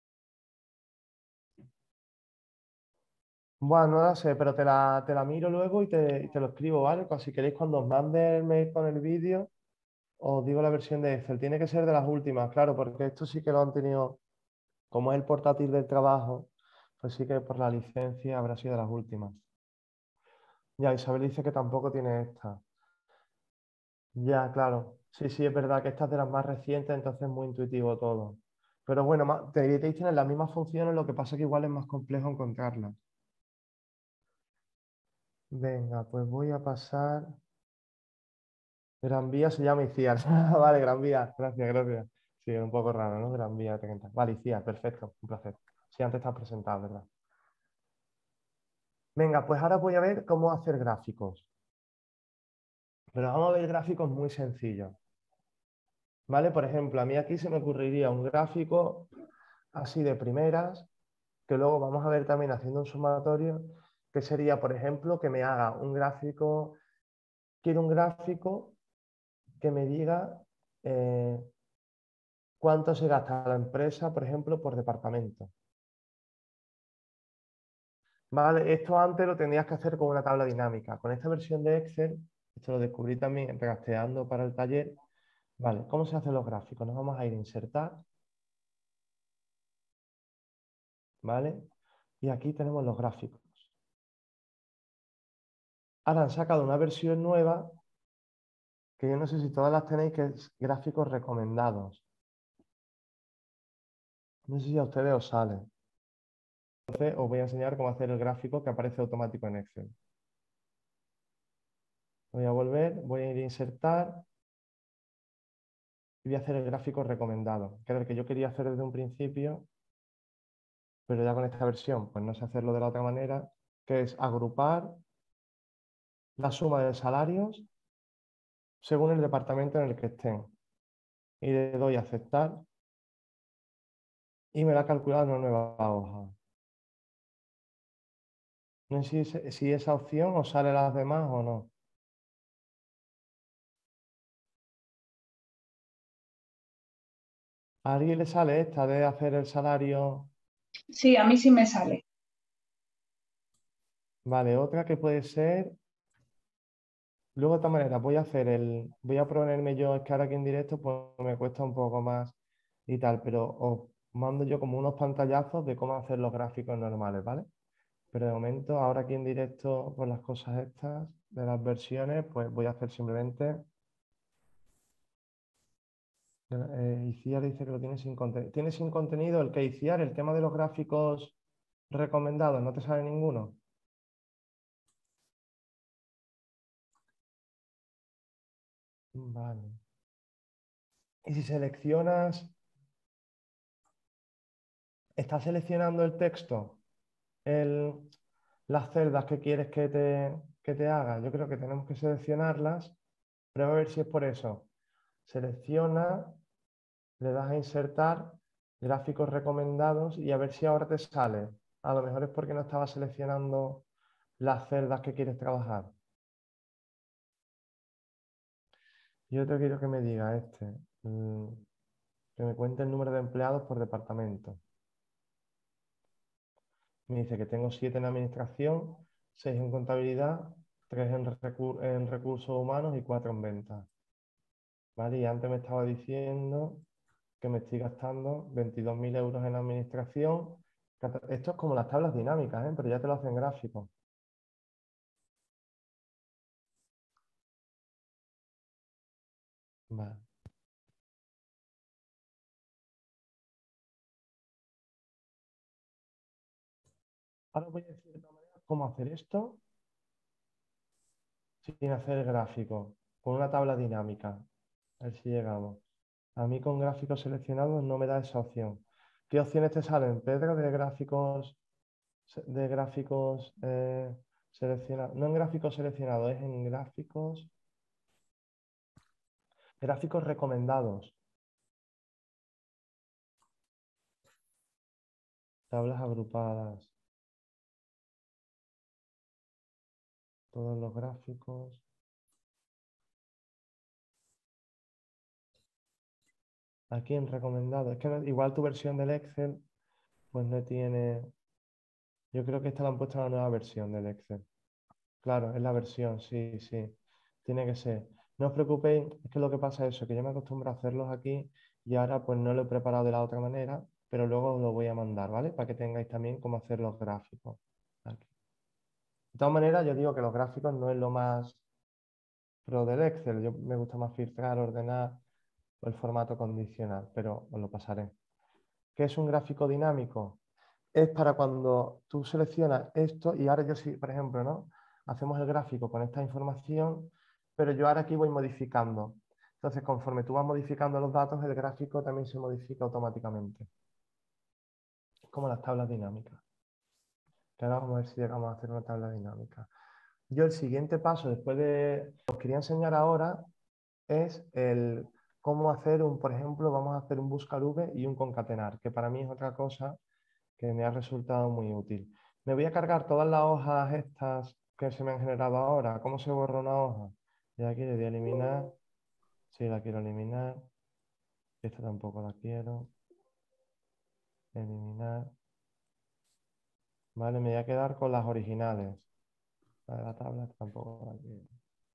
Bueno, no la sé, pero te la, te la miro luego y te, y te lo escribo, ¿vale? Pues si queréis, cuando os mande el mail con el vídeo, os digo la versión de Excel. Tiene que ser de las últimas, claro, porque esto sí que lo han tenido, como es el portátil del trabajo, pues sí que por la licencia habrá sido de las últimas. Ya, Isabel dice que tampoco tiene esta. Ya, claro. Sí, sí, es verdad que esta es de las más recientes, entonces es muy intuitivo todo. Pero bueno, ma- te tienen las mismas funciones, lo que pasa es que igual es más complejo encontrarlas. Venga, pues voy a pasar. Gran Vía se llama ICIAR. Vale, Gran Vía. Gracias, gracias. Sí, es un poco raro, ¿no? Gran Vía. treinta. Vale, ICIAR, perfecto. Un placer. Sí, antes estás presentado, ¿verdad? Venga, pues ahora voy a ver cómo hacer gráficos. Pero vamos a ver gráficos muy sencillos. ¿Vale? Por ejemplo, a mí aquí se me ocurriría un gráfico así de primeras, que luego vamos a ver también haciendo un sumatorio, que sería, por ejemplo, que me haga un gráfico, quiero un gráfico que me diga eh, cuánto se gasta la empresa, por ejemplo, por departamento. Vale, esto antes lo tendrías que hacer con una tabla dinámica. Con esta versión de Excel, esto lo descubrí también regasteando para el taller. Vale, ¿cómo se hacen los gráficos? Nos vamos a ir a insertar, ¿vale? Y aquí tenemos los gráficos. Ahora han sacado una versión nueva, que yo no sé si todas las tenéis, que es gráficos recomendados. No sé si a ustedes os sale. Entonces os voy a enseñar cómo hacer el gráfico que aparece automático en Excel. Voy a volver, voy a ir a insertar y voy a hacer el gráfico recomendado, que era el que yo quería hacer desde un principio, pero ya con esta versión, pues no sé hacerlo de la otra manera, que es agrupar la suma de salarios según el departamento en el que estén. Y le doy a aceptar y me la ha calculado en una nueva hoja. No sé si, si esa opción os sale las demás o no. ¿A alguien le sale esta de hacer el salario? Sí, a mí sí me sale. Vale, otra que puede ser. Luego de esta manera voy a hacer el. Voy a ponerme yo, es que ahora aquí en directo pues me cuesta un poco más y tal, pero os mando yo como unos pantallazos de cómo hacer los gráficos normales, ¿vale? Pero de momento, ahora aquí en directo, con las cosas estas de las versiones, pues voy a hacer simplemente. Eh, Iciar dice que lo tiene sin contenido. ¿Tiene sin contenido el que Iciar, el tema de los gráficos recomendados? ¿No te sale ninguno? Vale. Y si seleccionas, estás seleccionando el texto, el, las celdas que quieres que te, que te haga. Yo creo que tenemos que seleccionarlas. Prueba a ver si es por eso. Selecciona, le das a insertar gráficos recomendados y a ver si ahora te sale. A lo mejor es porque no estabas seleccionando las celdas que quieres trabajar. Yo te quiero que me diga este, mm, que me cuente el número de empleados por departamento. Me dice que tengo siete en administración, seis en contabilidad, tres en, recu- en recursos humanos y cuatro en ventas. ¿Vale? Y antes me estaba diciendo que me estoy gastando veintidós mil euros en administración. Esto es como las tablas dinámicas, ¿eh? Pero ya te lo hacen gráfico. Vale. Ahora voy a decir de otra manera cómo hacer esto sin hacer el gráfico, con una tabla dinámica. A ver si llegamos. A mí con gráficos seleccionados no me da esa opción. ¿Qué opciones te salen, Pedro, de gráficos, de gráficos eh, seleccionados? No en gráficos seleccionados, es en gráficos, gráficos recomendados. Tablas agrupadas. Todos los gráficos. Aquí en recomendado. Es que no, igual tu versión del Excel, pues no tiene... Yo creo que esta la han puesto en la nueva versión del Excel. Claro, es la versión, sí, sí. Tiene que ser. No os preocupéis, es que lo que pasa es eso, que yo me acostumbro a hacerlos aquí y ahora pues no lo he preparado de la otra manera, pero luego os lo voy a mandar, ¿vale? Para que tengáis también cómo hacer los gráficos. Aquí. De todas maneras, yo digo que los gráficos no es lo más pro del Excel. Yo me gusta más filtrar, ordenar o el formato condicional, pero os lo pasaré. ¿Qué es un gráfico dinámico? Es para cuando tú seleccionas esto y ahora yo sí, por ejemplo, ¿no? Hacemos el gráfico con esta información, pero yo ahora aquí voy modificando. Entonces, conforme tú vas modificando los datos, el gráfico también se modifica automáticamente. Es como las tablas dinámicas. Que ahora vamos a ver si llegamos a hacer una tabla dinámica. Yo el siguiente paso, después de... Os quería enseñar ahora es el cómo hacer un, por ejemplo, vamos a hacer un buscar V y un concatenar, que para mí es otra cosa que me ha resultado muy útil. Me voy a cargar todas las hojas estas que se me han generado ahora. ¿Cómo se borra una hoja? Y aquí le voy a eliminar. Sí, la quiero eliminar. Esta tampoco la quiero. Eliminar. Vale, me voy a quedar con las originales. La de la tabla tampoco la quiero.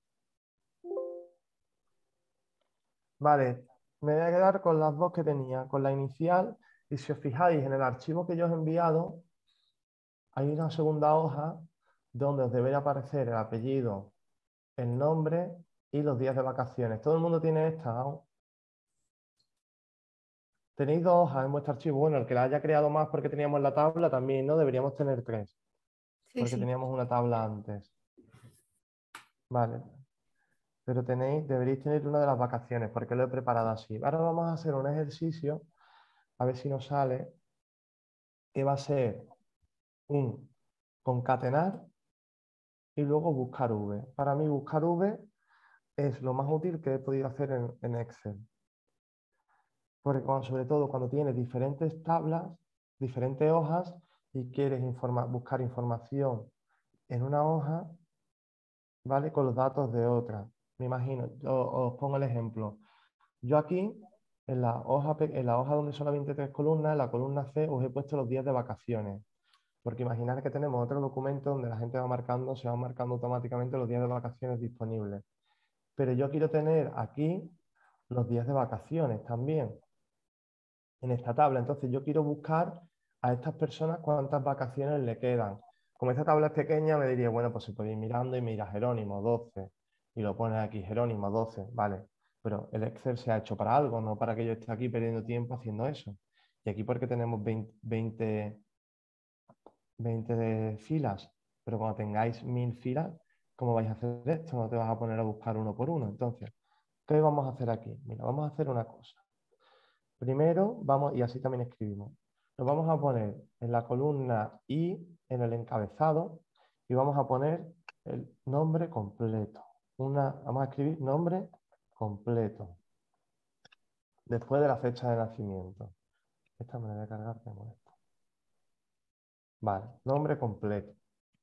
Vale, me voy a quedar con las dos que tenía, con la inicial. Y si os fijáis en el archivo que yo os he enviado, hay una segunda hoja donde os debería aparecer el apellido, el nombre y los días de vacaciones. ¿Todo el mundo tiene esta, ¿no? Tenéis dos hojas en vuestro archivo. Bueno, el que la haya creado más porque teníamos la tabla también, ¿no? Deberíamos tener tres, Sí, porque sí. teníamos una tabla antes. Vale. Pero tenéis, deberéis tener una de las vacaciones, porque lo he preparado así. Ahora vamos a hacer un ejercicio, a ver si nos sale, que va a ser un concatenar y luego buscar V. Para mí buscar V es lo más útil que he podido hacer en, en Excel. Porque cuando, sobre todo cuando tienes diferentes tablas, diferentes hojas y quieres informa- buscar información en una hoja, ¿vale? Con los datos de otra. Me imagino, yo os pongo el ejemplo. Yo aquí, en la hoja, pe- en la hoja donde solamente tres columnas, en la columna C, os he puesto los días de vacaciones. Porque imaginar que tenemos otro documento donde la gente va marcando, se van marcando automáticamente los días de vacaciones disponibles. Pero yo quiero tener aquí los días de vacaciones también en esta tabla. Entonces yo quiero buscar a estas personas cuántas vacaciones le quedan. Como esta tabla es pequeña, me diría, bueno, pues se puede ir mirando y mira Jerónimo, doce. Y lo pones aquí, Jerónimo, doce. Vale, pero el Excel se ha hecho para algo, no para que yo esté aquí perdiendo tiempo haciendo eso. Y aquí porque tenemos veinte, veinte, veinte de filas, pero cuando tengáis mil filas, ¿cómo vais a hacer esto? No te vas a poner a buscar uno por uno. Entonces, ¿qué vamos a hacer aquí? Mira, vamos a hacer una cosa. Primero, vamos, y así también escribimos. Nos vamos a poner en la columna I, en el encabezado, y vamos a poner el nombre completo. Una, vamos a escribir nombre completo. Después de la fecha de nacimiento. Esta me la voy a cargar, tengo esto. Vale, nombre completo.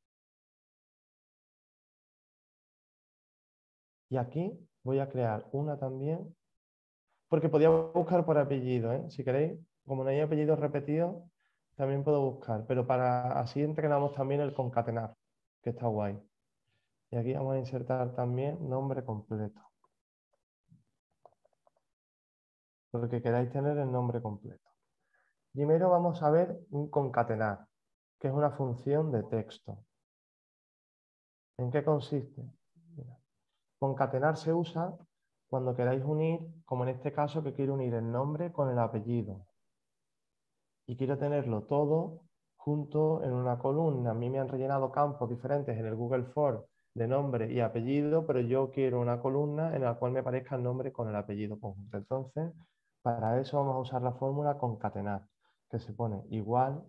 Y aquí voy a crear una también, porque podía buscar por apellido, ¿eh? Si queréis, como no hay apellidos repetidos, también puedo buscar, pero para así entrenamos también el concatenar, que está guay. Y aquí vamos a insertar también nombre completo. porque queráis tener el nombre completo. Primero vamos a ver un concatenar, que es una función de texto. ¿En qué consiste? Mira, concatenar se usa cuando queráis unir, como en este caso que quiero unir el nombre con el apellido. Y quiero tenerlo todo junto en una columna. A mí me han rellenado campos diferentes en el Google Form de nombre y apellido, pero yo quiero una columna en la cual me aparezca el nombre con el apellido conjunto. Entonces, para eso vamos a usar la fórmula concatenar, que se pone igual,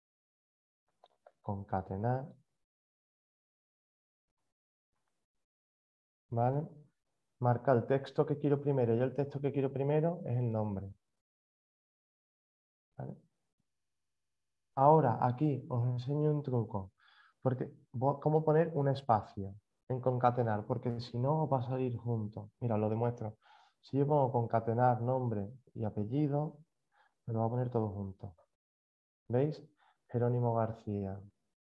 concatenar, ¿vale? Marca el texto que quiero primero y el texto que quiero primero es el nombre. ¿Vale? Ahora, aquí os enseño un truco. Porque, ¿cómo poner un espacio en concatenar? Porque si no, va a salir junto. Mira, lo demuestro. Si yo pongo concatenar nombre y apellido, me lo va a poner todo junto. ¿Veis? Jerónimo García.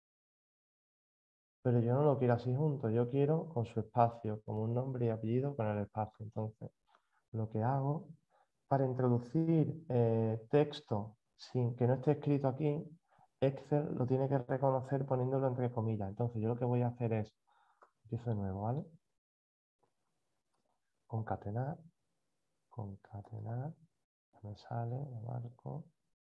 Pero yo no lo quiero así junto. Yo quiero con su espacio, como un nombre y apellido con el espacio. Entonces, lo que hago para introducir eh, texto sin que no esté escrito aquí, Excel lo tiene que reconocer poniéndolo entre comillas. Entonces yo lo que voy a hacer es, empiezo de nuevo, ¿vale? Concatenar, concatenar, me sale, lo marco.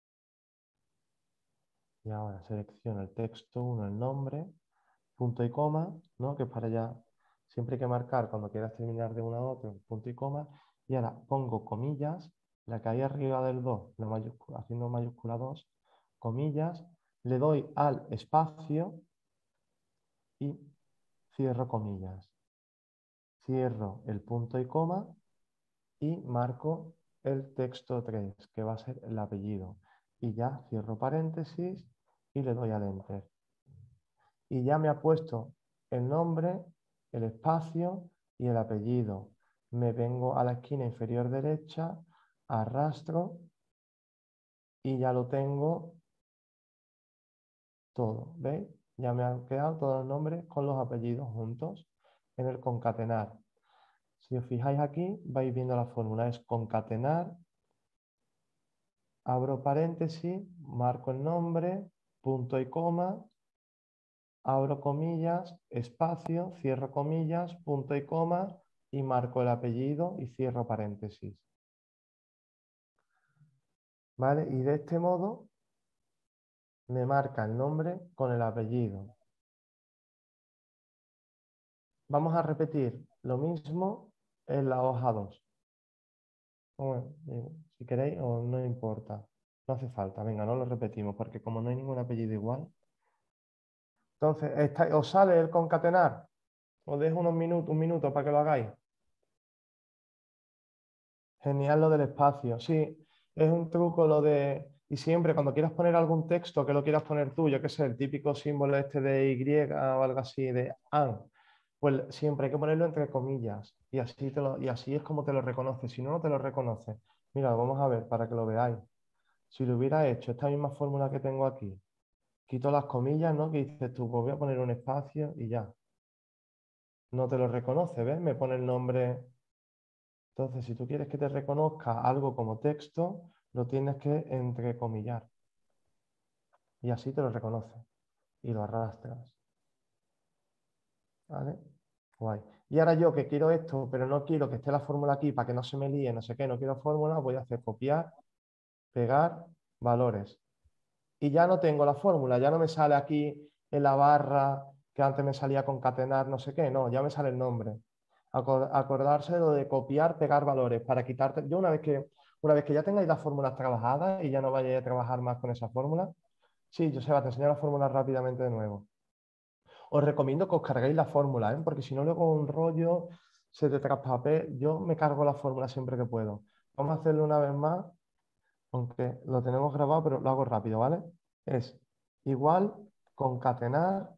Y ahora selecciono el texto uno, el nombre, punto y coma, ¿no? Que es para ya, siempre hay que marcar cuando quieras terminar de uno a otro, punto y coma. Y ahora pongo comillas, la que hay arriba del dos, la mayúscula, haciendo mayúscula dos, comillas, le doy al espacio y cierro comillas. Cierro el punto y coma y marco el texto tres, que va a ser el apellido. Y ya cierro paréntesis y le doy al enter. Y ya me ha puesto el nombre, el espacio y el apellido. Me vengo a la esquina inferior derecha, arrastro y ya lo tengo todo. ¿Veis? Ya me han quedado todos los nombres con los apellidos juntos en el concatenar. Si os fijáis aquí, vais viendo la fórmula. Es concatenar, abro paréntesis, marco el nombre, punto y coma, abro comillas, espacio, cierro comillas, punto y coma y marco el apellido y cierro paréntesis. ¿Vale? Y de este modo me marca el nombre con el apellido. Vamos a repetir lo mismo en la hoja dos. Bueno, si queréis o no importa. No hace falta. Venga, no lo repetimos porque como no hay ningún apellido igual. Entonces, esta, ¿os sale el concatenar? Os dejo unos minutos, un minuto para que lo hagáis. Genial lo del espacio. Sí, es un truco lo de... Y siempre cuando quieras poner algún texto que lo quieras poner tú, yo qué sé, el típico símbolo este de Y o algo así, de an, pues siempre hay que ponerlo entre comillas. Y así, te lo, y así es como te lo reconoce. Si no, no te lo reconoce. Mira, vamos a ver para que lo veáis. Si lo hubiera hecho esta misma fórmula que tengo aquí, quito las comillas, ¿no? Que dices tú, pues voy a poner un espacio y ya. No te lo reconoce, ¿ves? Me pone el nombre. Entonces, si tú quieres que te reconozca algo como texto, lo tienes que entrecomillar. Y así te lo reconoce. Y lo arrastras. ¿Vale? Guay. Y ahora yo que quiero esto, pero no quiero que esté la fórmula aquí para que no se me líe, no sé qué, no quiero fórmula, voy a hacer copiar, pegar, valores. Y ya no tengo la fórmula, ya no me sale aquí en la barra que antes me salía concatenar, no sé qué, no, ya me sale el nombre. Acordarse de lo de copiar, pegar valores para quitarte. Yo una vez que, una vez que ya tengáis las fórmulas trabajadas y ya no vayáis a trabajar más con esa fórmula, sí, Joseba, te enseño la fórmula rápidamente de nuevo. Os recomiendo que os carguéis la fórmula, ¿eh? Porque si no luego un rollo se te traspapel. Yo me cargo la fórmula siempre que puedo. Vamos a hacerlo una vez más, aunque lo tenemos grabado, pero lo hago rápido, ¿vale? Es igual, concatenar,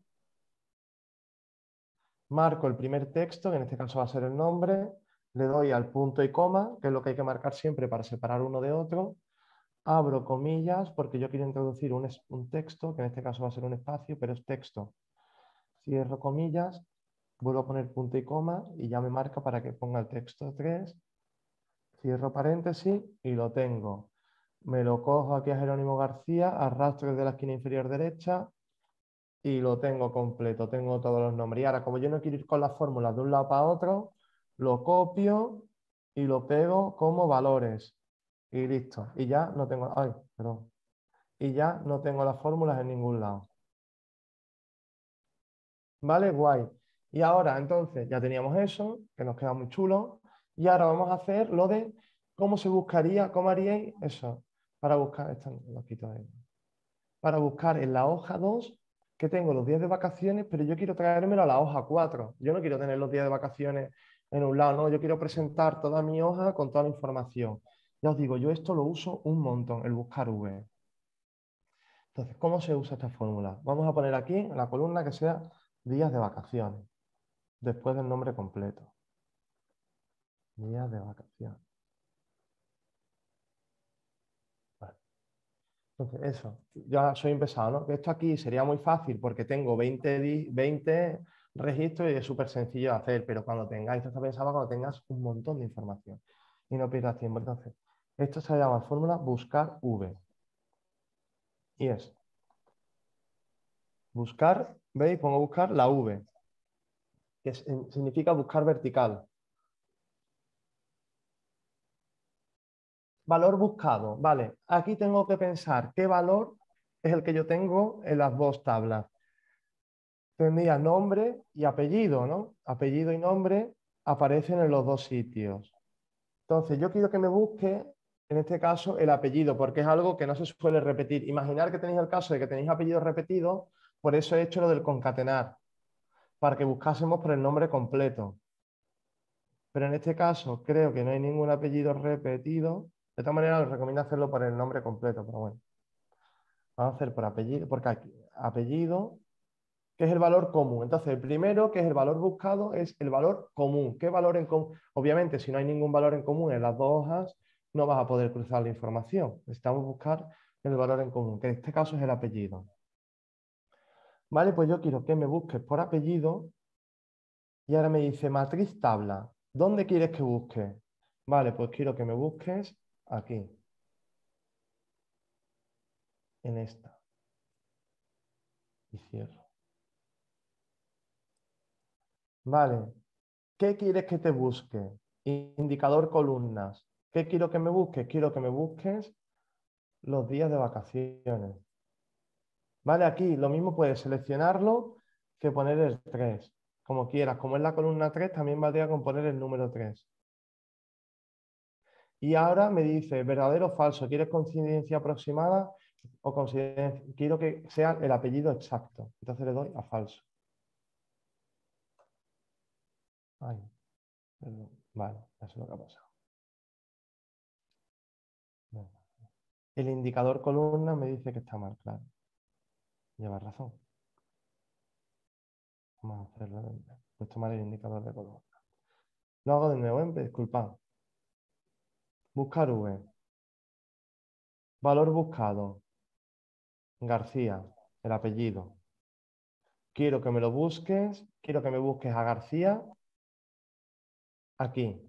marco el primer texto, que en este caso va a ser el nombre, le doy al punto y coma, que es lo que hay que marcar siempre para separar uno de otro, abro comillas porque yo quiero introducir un, un texto, que en este caso va a ser un espacio, pero es texto. Cierro comillas, vuelvo a poner punto y coma y ya me marca para que ponga el texto tres cierro paréntesis y lo tengo. Me lo cojo aquí a Jerónimo García, arrastro desde la esquina inferior derecha y lo tengo completo, tengo todos los nombres. Y ahora, como yo no quiero ir con las fórmulas de un lado para otro, lo copio y lo pego como valores. Y listo. Y ya no tengo... Ay, perdón. Y ya no tengo las fórmulas en ningún lado. ¿Vale? Guay. Y ahora, entonces, ya teníamos eso, que nos queda muy chulo. Y ahora vamos a hacer lo de cómo se buscaría, cómo haríais eso. Para buscar... Esto lo quito de ahí. Para buscar en la hoja dos, que tengo los días de vacaciones, pero yo quiero traérmelo a la hoja cuatro. Yo no quiero tener los días de vacaciones en un lado, no, yo quiero presentar toda mi hoja con toda la información. Ya os digo, yo esto lo uso un montón, el buscar V. Entonces, ¿cómo se usa esta fórmula? Vamos a poner aquí en la columna que sea días de vacaciones, después del nombre completo. Días de vacaciones. Vale. Entonces, eso, ya soy empezado, ¿no? Esto aquí sería muy fácil porque tengo veinte, veinte registros y es súper sencillo de hacer, pero cuando tengáis, esto está pensado cuando tengas un montón de información y no pierdas tiempo. Entonces, esto se llama fórmula buscar V. Y es buscar, ¿veis? Pongo buscar la V, que es, significa buscar vertical. Valor buscado, vale. Aquí tengo que pensar qué valor es el que yo tengo en las dos tablas. Tendría nombre y apellido, ¿no? Apellido y nombre aparecen en los dos sitios. Entonces, yo quiero que me busque, en este caso, el apellido, porque es algo que no se suele repetir. Imaginar que tenéis el caso de que tenéis apellidos repetidos, por eso he hecho lo del concatenar, para que buscásemos por el nombre completo. Pero en este caso creo que no hay ningún apellido repetido. De todas maneras, os recomiendo hacerlo por el nombre completo, pero bueno. Vamos a hacer por apellido, porque aquí, apellido, que es el valor común. Entonces, el primero, que es el valor buscado, es el valor común. ¿Qué valor en común? Obviamente, si no hay ningún valor en común en las dos hojas, no vas a poder cruzar la información. Necesitamos buscar el valor en común, que en este caso es el apellido. Vale, pues yo quiero que me busques por apellido y ahora me dice matriz tabla. ¿Dónde quieres que busque? Vale, pues quiero que me busques aquí, en esta. Y cierro. Vale, ¿qué quieres que te busque? Indicador columnas. ¿Qué quiero que me busques? Quiero que me busques los días de vacaciones. Vale, aquí lo mismo puedes seleccionarlo que poner el tres, como quieras. Como es la columna tres, también valdría con poner el número tres. Y ahora me dice verdadero o falso. ¿Quieres coincidencia aproximada o coincidencia? Quiero que sea el apellido exacto. Entonces le doy a falso. Ay, perdón. Vale, eso es lo que ha pasado. El indicador columna me dice que está mal, claro. Lleva razón. Vamos a hacerlo de nuevo. He puesto mal el indicador de columna. Lo hago de nuevo, ¿eh? Disculpad. Buscar V. Valor buscado. García, el apellido. Quiero que me lo busques. Quiero que me busques a García. Aquí.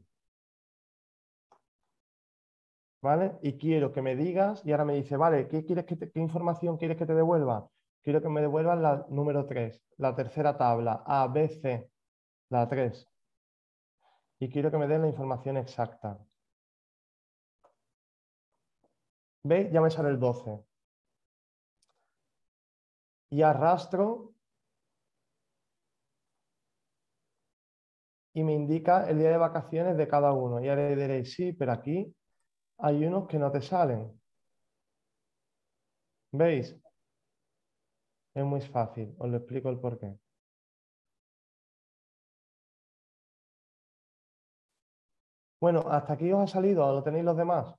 ¿Vale? Y quiero que me digas, y ahora me dice, vale, ¿qué, quieres que te- qué información quieres que te devuelva? Quiero que me devuelvan la número tres, la tercera tabla, A, B, C, la tres. Y quiero que me den la información exacta. ¿Veis? Ya me sale el doce. Y arrastro y me indica el día de vacaciones de cada uno. Y ahora diréis, sí, pero aquí hay unos que no te salen. ¿Veis? Es muy fácil, os lo explico el porqué. Bueno, hasta aquí os ha salido, ¿lo tenéis los demás?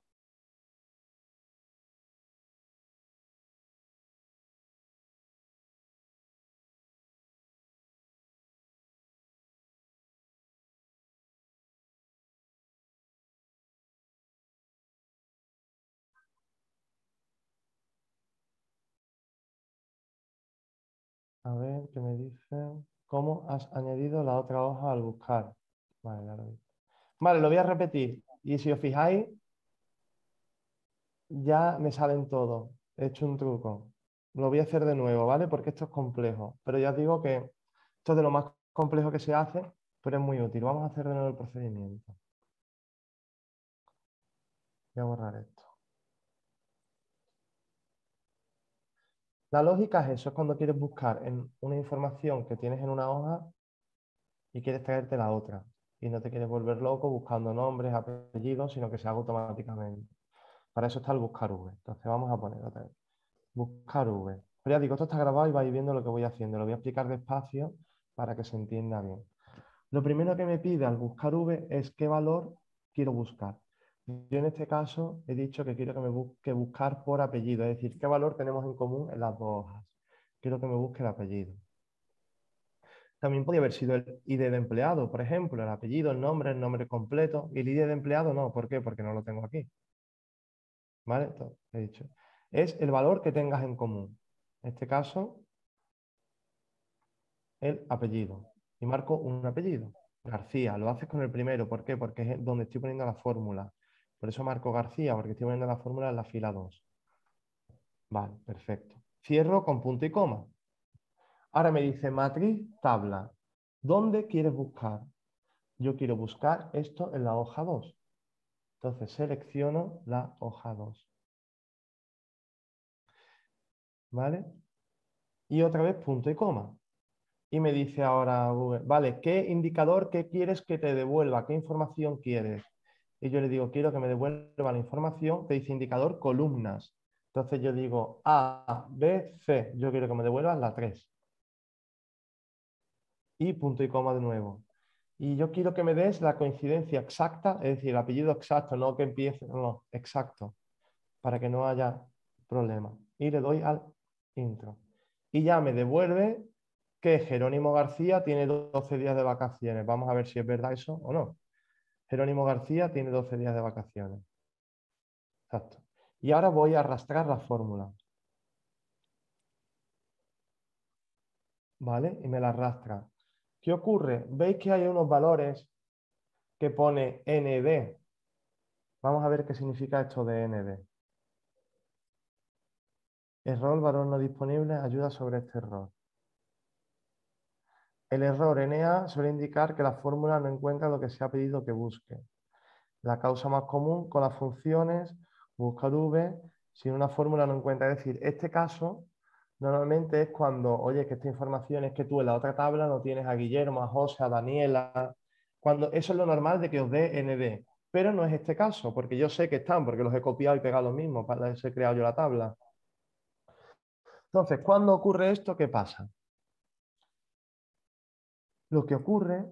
A ver, ¿qué me dice? ¿Cómo has añadido la otra hoja al buscar? Vale, ya lo vi. Vale, lo voy a repetir. Y si os fijáis, ya me salen todos. He hecho un truco. Lo voy a hacer de nuevo, ¿vale? Porque esto es complejo. Pero ya os digo que esto es de lo más complejo que se hace, pero es muy útil. Vamos a hacer de nuevo el procedimiento. Voy a borrar esto. La lógica es eso, es cuando quieres buscar en una información que tienes en una hoja y quieres traerte la otra. Y no te quieres volver loco buscando nombres, apellidos, sino que se haga automáticamente. Para eso está el buscar V. Entonces vamos a poner otra vez. Buscar V. Pero ya digo, esto está grabado y vais viendo lo que voy haciendo. Lo voy a explicar despacio para que se entienda bien. Lo primero que me pide al buscar V es qué valor quiero buscar. Yo en este caso he dicho que quiero que me busque buscar por apellido, es decir, qué valor tenemos en común en las dos hojas. Quiero que me busque el apellido. También podría haber sido el I D de empleado, por ejemplo, el apellido, el nombre, el nombre completo. Y el I D de empleado no, ¿por qué? Porque no lo tengo aquí. ¿Vale? Entonces, he dicho. Es el valor que tengas en común. En este caso, el apellido. Y marco un apellido. García. Lo haces con el primero. ¿Por qué? Porque es donde estoy poniendo la fórmula. Por eso marco García, porque estoy poniendo la fórmula en la fila dos. Vale, perfecto. Cierro con punto y coma. Ahora me dice matriz, tabla. ¿Dónde quieres buscar? Yo quiero buscar esto en la hoja dos. Entonces selecciono la hoja dos. ¿Vale? Y otra vez punto y coma. Y me dice ahora Google, vale, ¿qué indicador, qué quieres que te devuelva? ¿Qué información quieres? Y yo le digo, quiero que me devuelva la información, te dice indicador columnas. Entonces yo digo A, B, C. Yo quiero que me devuelva la tres. Y punto y coma de nuevo. Y yo quiero que me des la coincidencia exacta, es decir, el apellido exacto, no que empiece, no, exacto, para que no haya problema. Y le doy al intro. Y ya me devuelve que Jerónimo García tiene doce días de vacaciones. Vamos a ver si es verdad eso o no. Jerónimo García tiene doce días de vacaciones. Exacto. Y ahora voy a arrastrar la fórmula. ¿Vale? Y me la arrastra. ¿Qué ocurre? ¿Veis que hay unos valores que pone N D? Vamos a ver qué significa esto de N D. Error, valor no disponible, ayuda sobre este error. El error N A suele indicar que la fórmula no encuentra lo que se ha pedido que busque. La causa más común con las funciones, buscar V, si una fórmula no encuentra. Es decir, este caso normalmente es cuando, oye, que esta información es que tú en la otra tabla no tienes a Guillermo, a José, a Daniela. Cuando, eso es lo normal de que os dé N D. Pero no es este caso, porque yo sé que están, porque los he copiado y pegado los mismos para eso he creado yo la tabla. Entonces, ¿cuándo ocurre esto? ¿Qué pasa? Lo que ocurre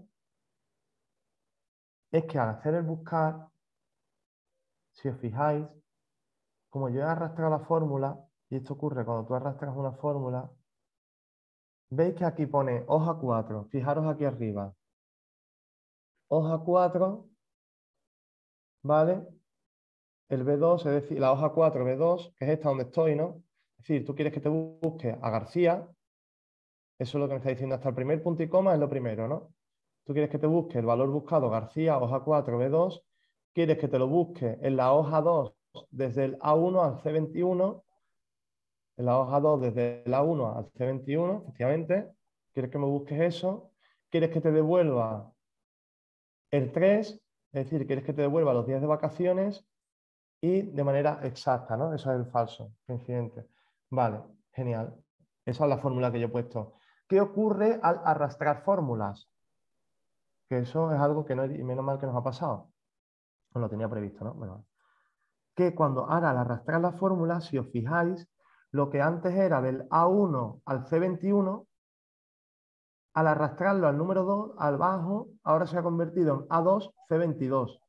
es que al hacer el buscar, si os fijáis, como yo he arrastrado la fórmula, y esto ocurre cuando tú arrastras una fórmula, veis que aquí pone hoja cuatro, fijaros aquí arriba. Hoja cuatro, ¿vale? El B dos, es decir, la hoja cuatro, B dos, que es esta donde estoy, ¿no? Es decir, tú quieres que te busque a García, eso es lo que me está diciendo hasta el primer punto y coma, es lo primero, ¿no? Tú quieres que te busque el valor buscado García, hoja cuatro, B dos, quieres que te lo busque en la hoja dos desde el A uno al C veintiuno, en la hoja dos desde el A uno al C veintiuno, efectivamente, quieres que me busques eso, quieres que te devuelva el tres, es decir, quieres que te devuelva los días de vacaciones y de manera exacta, ¿no? Eso es el falso, coincidente. Vale, genial. Esa es la fórmula que yo he puesto. ¿Qué ocurre al arrastrar fórmulas? Que eso es algo que no, menos mal que nos ha pasado. No lo tenía previsto, ¿no? Bueno, que cuando ahora al arrastrar la fórmula, si os fijáis, lo que antes era del A uno al C veintiuno, al arrastrarlo al número dos, al bajo, ahora se ha convertido en A dos, C veintidós.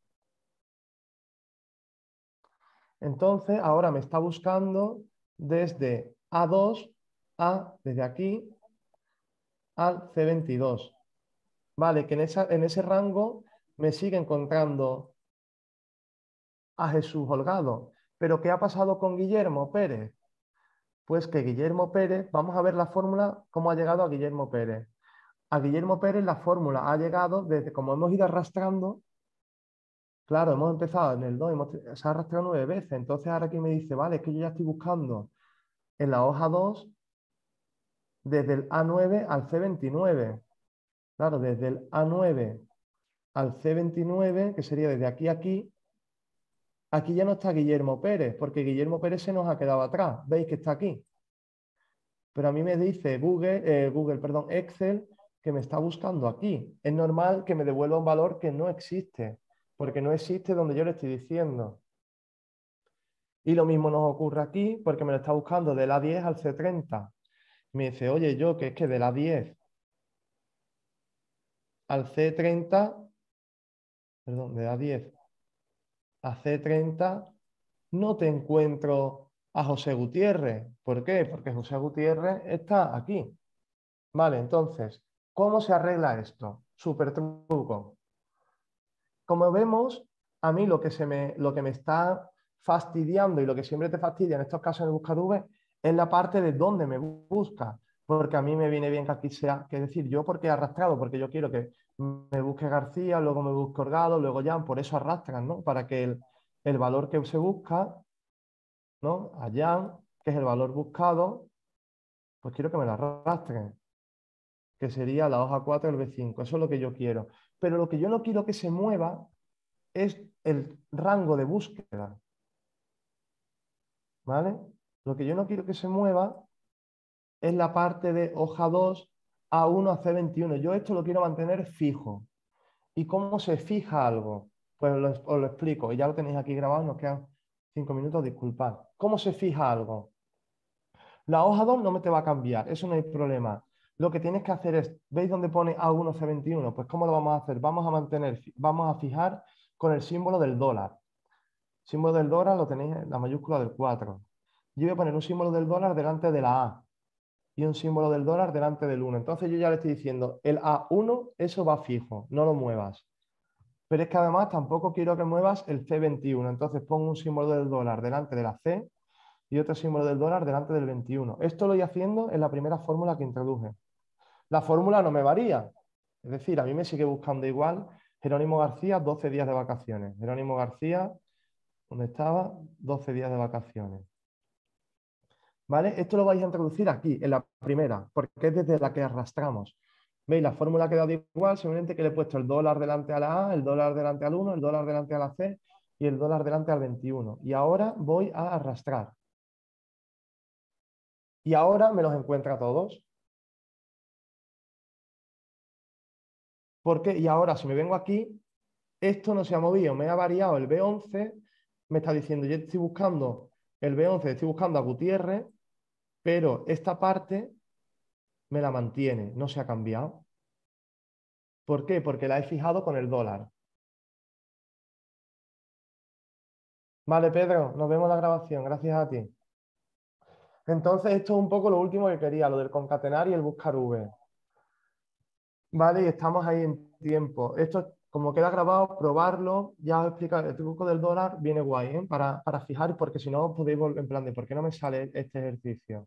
Entonces, ahora me está buscando desde A dos a, desde aquí, al C veintidós. Vale, que en, esa, en ese rango me sigue encontrando a Jesús Holgado. Pero ¿qué ha pasado con Guillermo Pérez? Pues que Guillermo Pérez, vamos a ver la fórmula, cómo ha llegado a Guillermo Pérez. A Guillermo Pérez la fórmula ha llegado desde, como hemos ido arrastrando, Claro, hemos empezado en el dos, hemos, se ha arrastrado nueve veces. Entonces ahora aquí me dice, vale, es que yo ya estoy buscando en la hoja dos desde el A nueve al C veintinueve. Claro, desde el A nueve al C veintinueve, que sería desde aquí a aquí, aquí ya no está Guillermo Pérez, porque Guillermo Pérez se nos ha quedado atrás. ¿Veis que está aquí? Pero a mí me dice Google, eh, Google, perdón, Excel, que me está buscando aquí. Es normal que me devuelva un valor que no existe, porque no existe donde yo le estoy diciendo. Y lo mismo nos ocurre aquí, porque me lo está buscando del A diez al C treinta. Me dice, oye, yo, que es que del A diez al C treinta, perdón, de A diez a C treinta, no te encuentro a José Gutiérrez. ¿Por qué? Porque José Gutiérrez está aquí. Vale, entonces, ¿cómo se arregla esto? Súper truco. Como vemos, a mí lo que, se me, lo que me está fastidiando y lo que siempre te fastidia en estos casos en el buscar V es la parte de dónde me busca. Porque a mí me viene bien que aquí sea, que decir, yo porque he arrastrado, porque yo quiero que me busque García, luego me busque Orgado, luego Jan, por eso arrastran, ¿no? Para que el, el valor que se busca, ¿no? A Jan, que es el valor buscado, pues quiero que me lo arrastren, que sería la hoja cuatro del B cinco. Eso es lo que yo quiero. Pero lo que yo no quiero que se mueva es el rango de búsqueda. ¿Vale? Lo que yo no quiero que se mueva es la parte de hoja dos A uno a C veintiuno. Yo esto lo quiero mantener fijo. ¿Y cómo se fija algo? Pues lo, os lo explico. Y ya lo tenéis aquí grabado, nos quedan cinco minutos, disculpad. ¿Cómo se fija algo? La hoja dos no me te va a cambiar, eso no hay problema. Lo que tienes que hacer es, ¿veis dónde pone A uno C veintiuno? Pues ¿cómo lo vamos a hacer? Vamos a mantener, vamos a fijar con el símbolo del dólar. El símbolo del dólar lo tenéis en la mayúscula del cuatro. Yo voy a poner un símbolo del dólar delante de la A y un símbolo del dólar delante del uno. Entonces yo ya le estoy diciendo, el A uno, eso va fijo, no lo muevas. Pero es que además tampoco quiero que muevas el C veintiuno. Entonces pongo un símbolo del dólar delante de la C y otro símbolo del dólar delante del veintiuno. Esto lo voy haciendo en la primera fórmula que introduje. La fórmula no me varía. Es decir, a mí me sigue buscando igual Jerónimo García, doce días de vacaciones. Jerónimo García, ¿dónde estaba? doce días de vacaciones. ¿Vale? Esto lo vais a introducir aquí, en la primera, porque es desde la que arrastramos. ¿Veis? La fórmula ha quedado igual, simplemente que le he puesto el dólar delante a la A, el dólar delante al uno, el dólar delante a la C y el dólar delante al veintiuno. Y ahora voy a arrastrar. Y ahora me los encuentra todos. Porque, y ahora si me vengo aquí, esto no se ha movido, me ha variado el B once, me está diciendo, yo estoy buscando el B once, estoy buscando a Gutiérrez, pero esta parte me la mantiene, no se ha cambiado. ¿Por qué? Porque la he fijado con el dólar. Vale, Pedro, nos vemos en la grabación, gracias a ti. Entonces, esto es un poco lo último que quería, lo del concatenar y el buscar V. Vale, y estamos ahí en tiempo. Esto, como queda grabado, probarlo, ya os he explicado, el truco del dólar viene guay, ¿eh? Para, para fijar, porque si no podéis volver en plan de ¿por qué no me sale este ejercicio?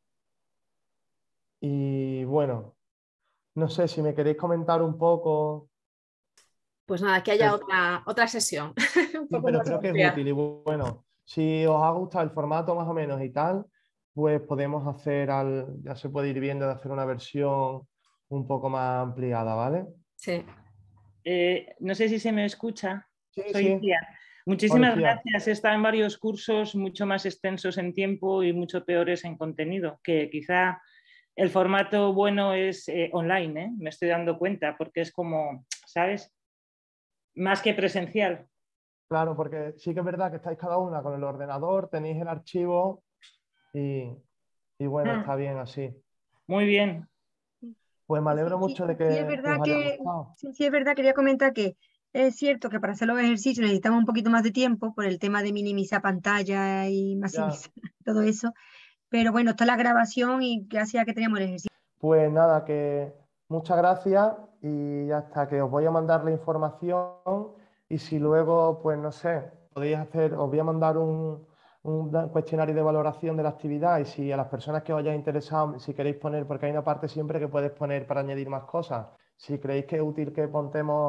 Y bueno, no sé si me queréis comentar un poco. Pues nada, que haya Sí. otra, otra sesión. Un Sí, poco pero más creo que es amplia. útil y bueno, si os ha gustado el formato más o menos y tal, pues podemos hacer, al, ya se puede ir viendo de hacer una versión un poco más ampliada, ¿vale? Sí. Eh, no sé si se me escucha. Sí, Soy sí. Cia. Muchísimas Policía. gracias. He estado en varios cursos mucho más extensos en tiempo y mucho peores en contenido, que quizá el formato bueno es eh, online, ¿eh? Me estoy dando cuenta, porque es como, ¿sabes? Más que presencial. Claro, porque sí que es verdad que estáis cada una con el ordenador, tenéis el archivo y, y bueno, Mm. está bien así. Muy bien. Pues me alegro Sí, mucho de sí, sí, es que verdad os haya que, gustado. sí, sí, es verdad, quería comentar que es cierto que para hacer los ejercicios necesitamos un poquito más de tiempo por el tema de minimizar pantalla y Ya. maximizar todo eso, pero bueno, está la grabación y gracias a que teníamos el ejercicio. Pues nada, que muchas gracias y ya está, que os voy a mandar la información y si luego, pues no sé, podéis hacer, os voy a mandar un, un da- cuestionario de valoración de la actividad y si a las personas que os hayáis interesado, si queréis poner, porque hay una parte siempre que puedes poner para añadir más cosas, si creéis que es útil que montemos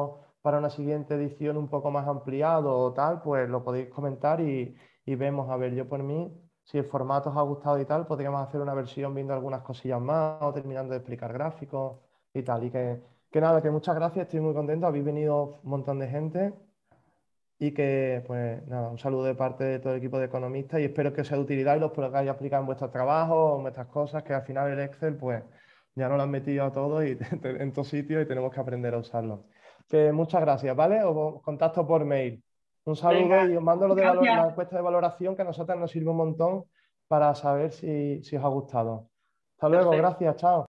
para una siguiente edición un poco más ampliado o tal, pues lo podéis comentar y, y vemos, a ver, yo por mí, si el formato os ha gustado y tal, podríamos hacer una versión viendo algunas cosillas más o terminando de explicar gráficos y tal. Y que, que nada, que muchas gracias, estoy muy contento, habéis venido un montón de gente y que, pues nada, un saludo de parte de todo el equipo de economistas y espero que os sea de utilidad y los podáis aplicar en vuestros trabajos, en vuestras cosas, que al final el Excel, pues ya nos lo han metido a todos y en todos sitios y tenemos que aprender a usarlo. Que muchas gracias, ¿vale? Os contacto por mail. Un saludo Venga, y os mando lo de valor- gracias. la encuesta de valoración que a nosotros nos sirve un montón para saber si, si os ha gustado. Hasta luego, Perfecto. gracias, chao.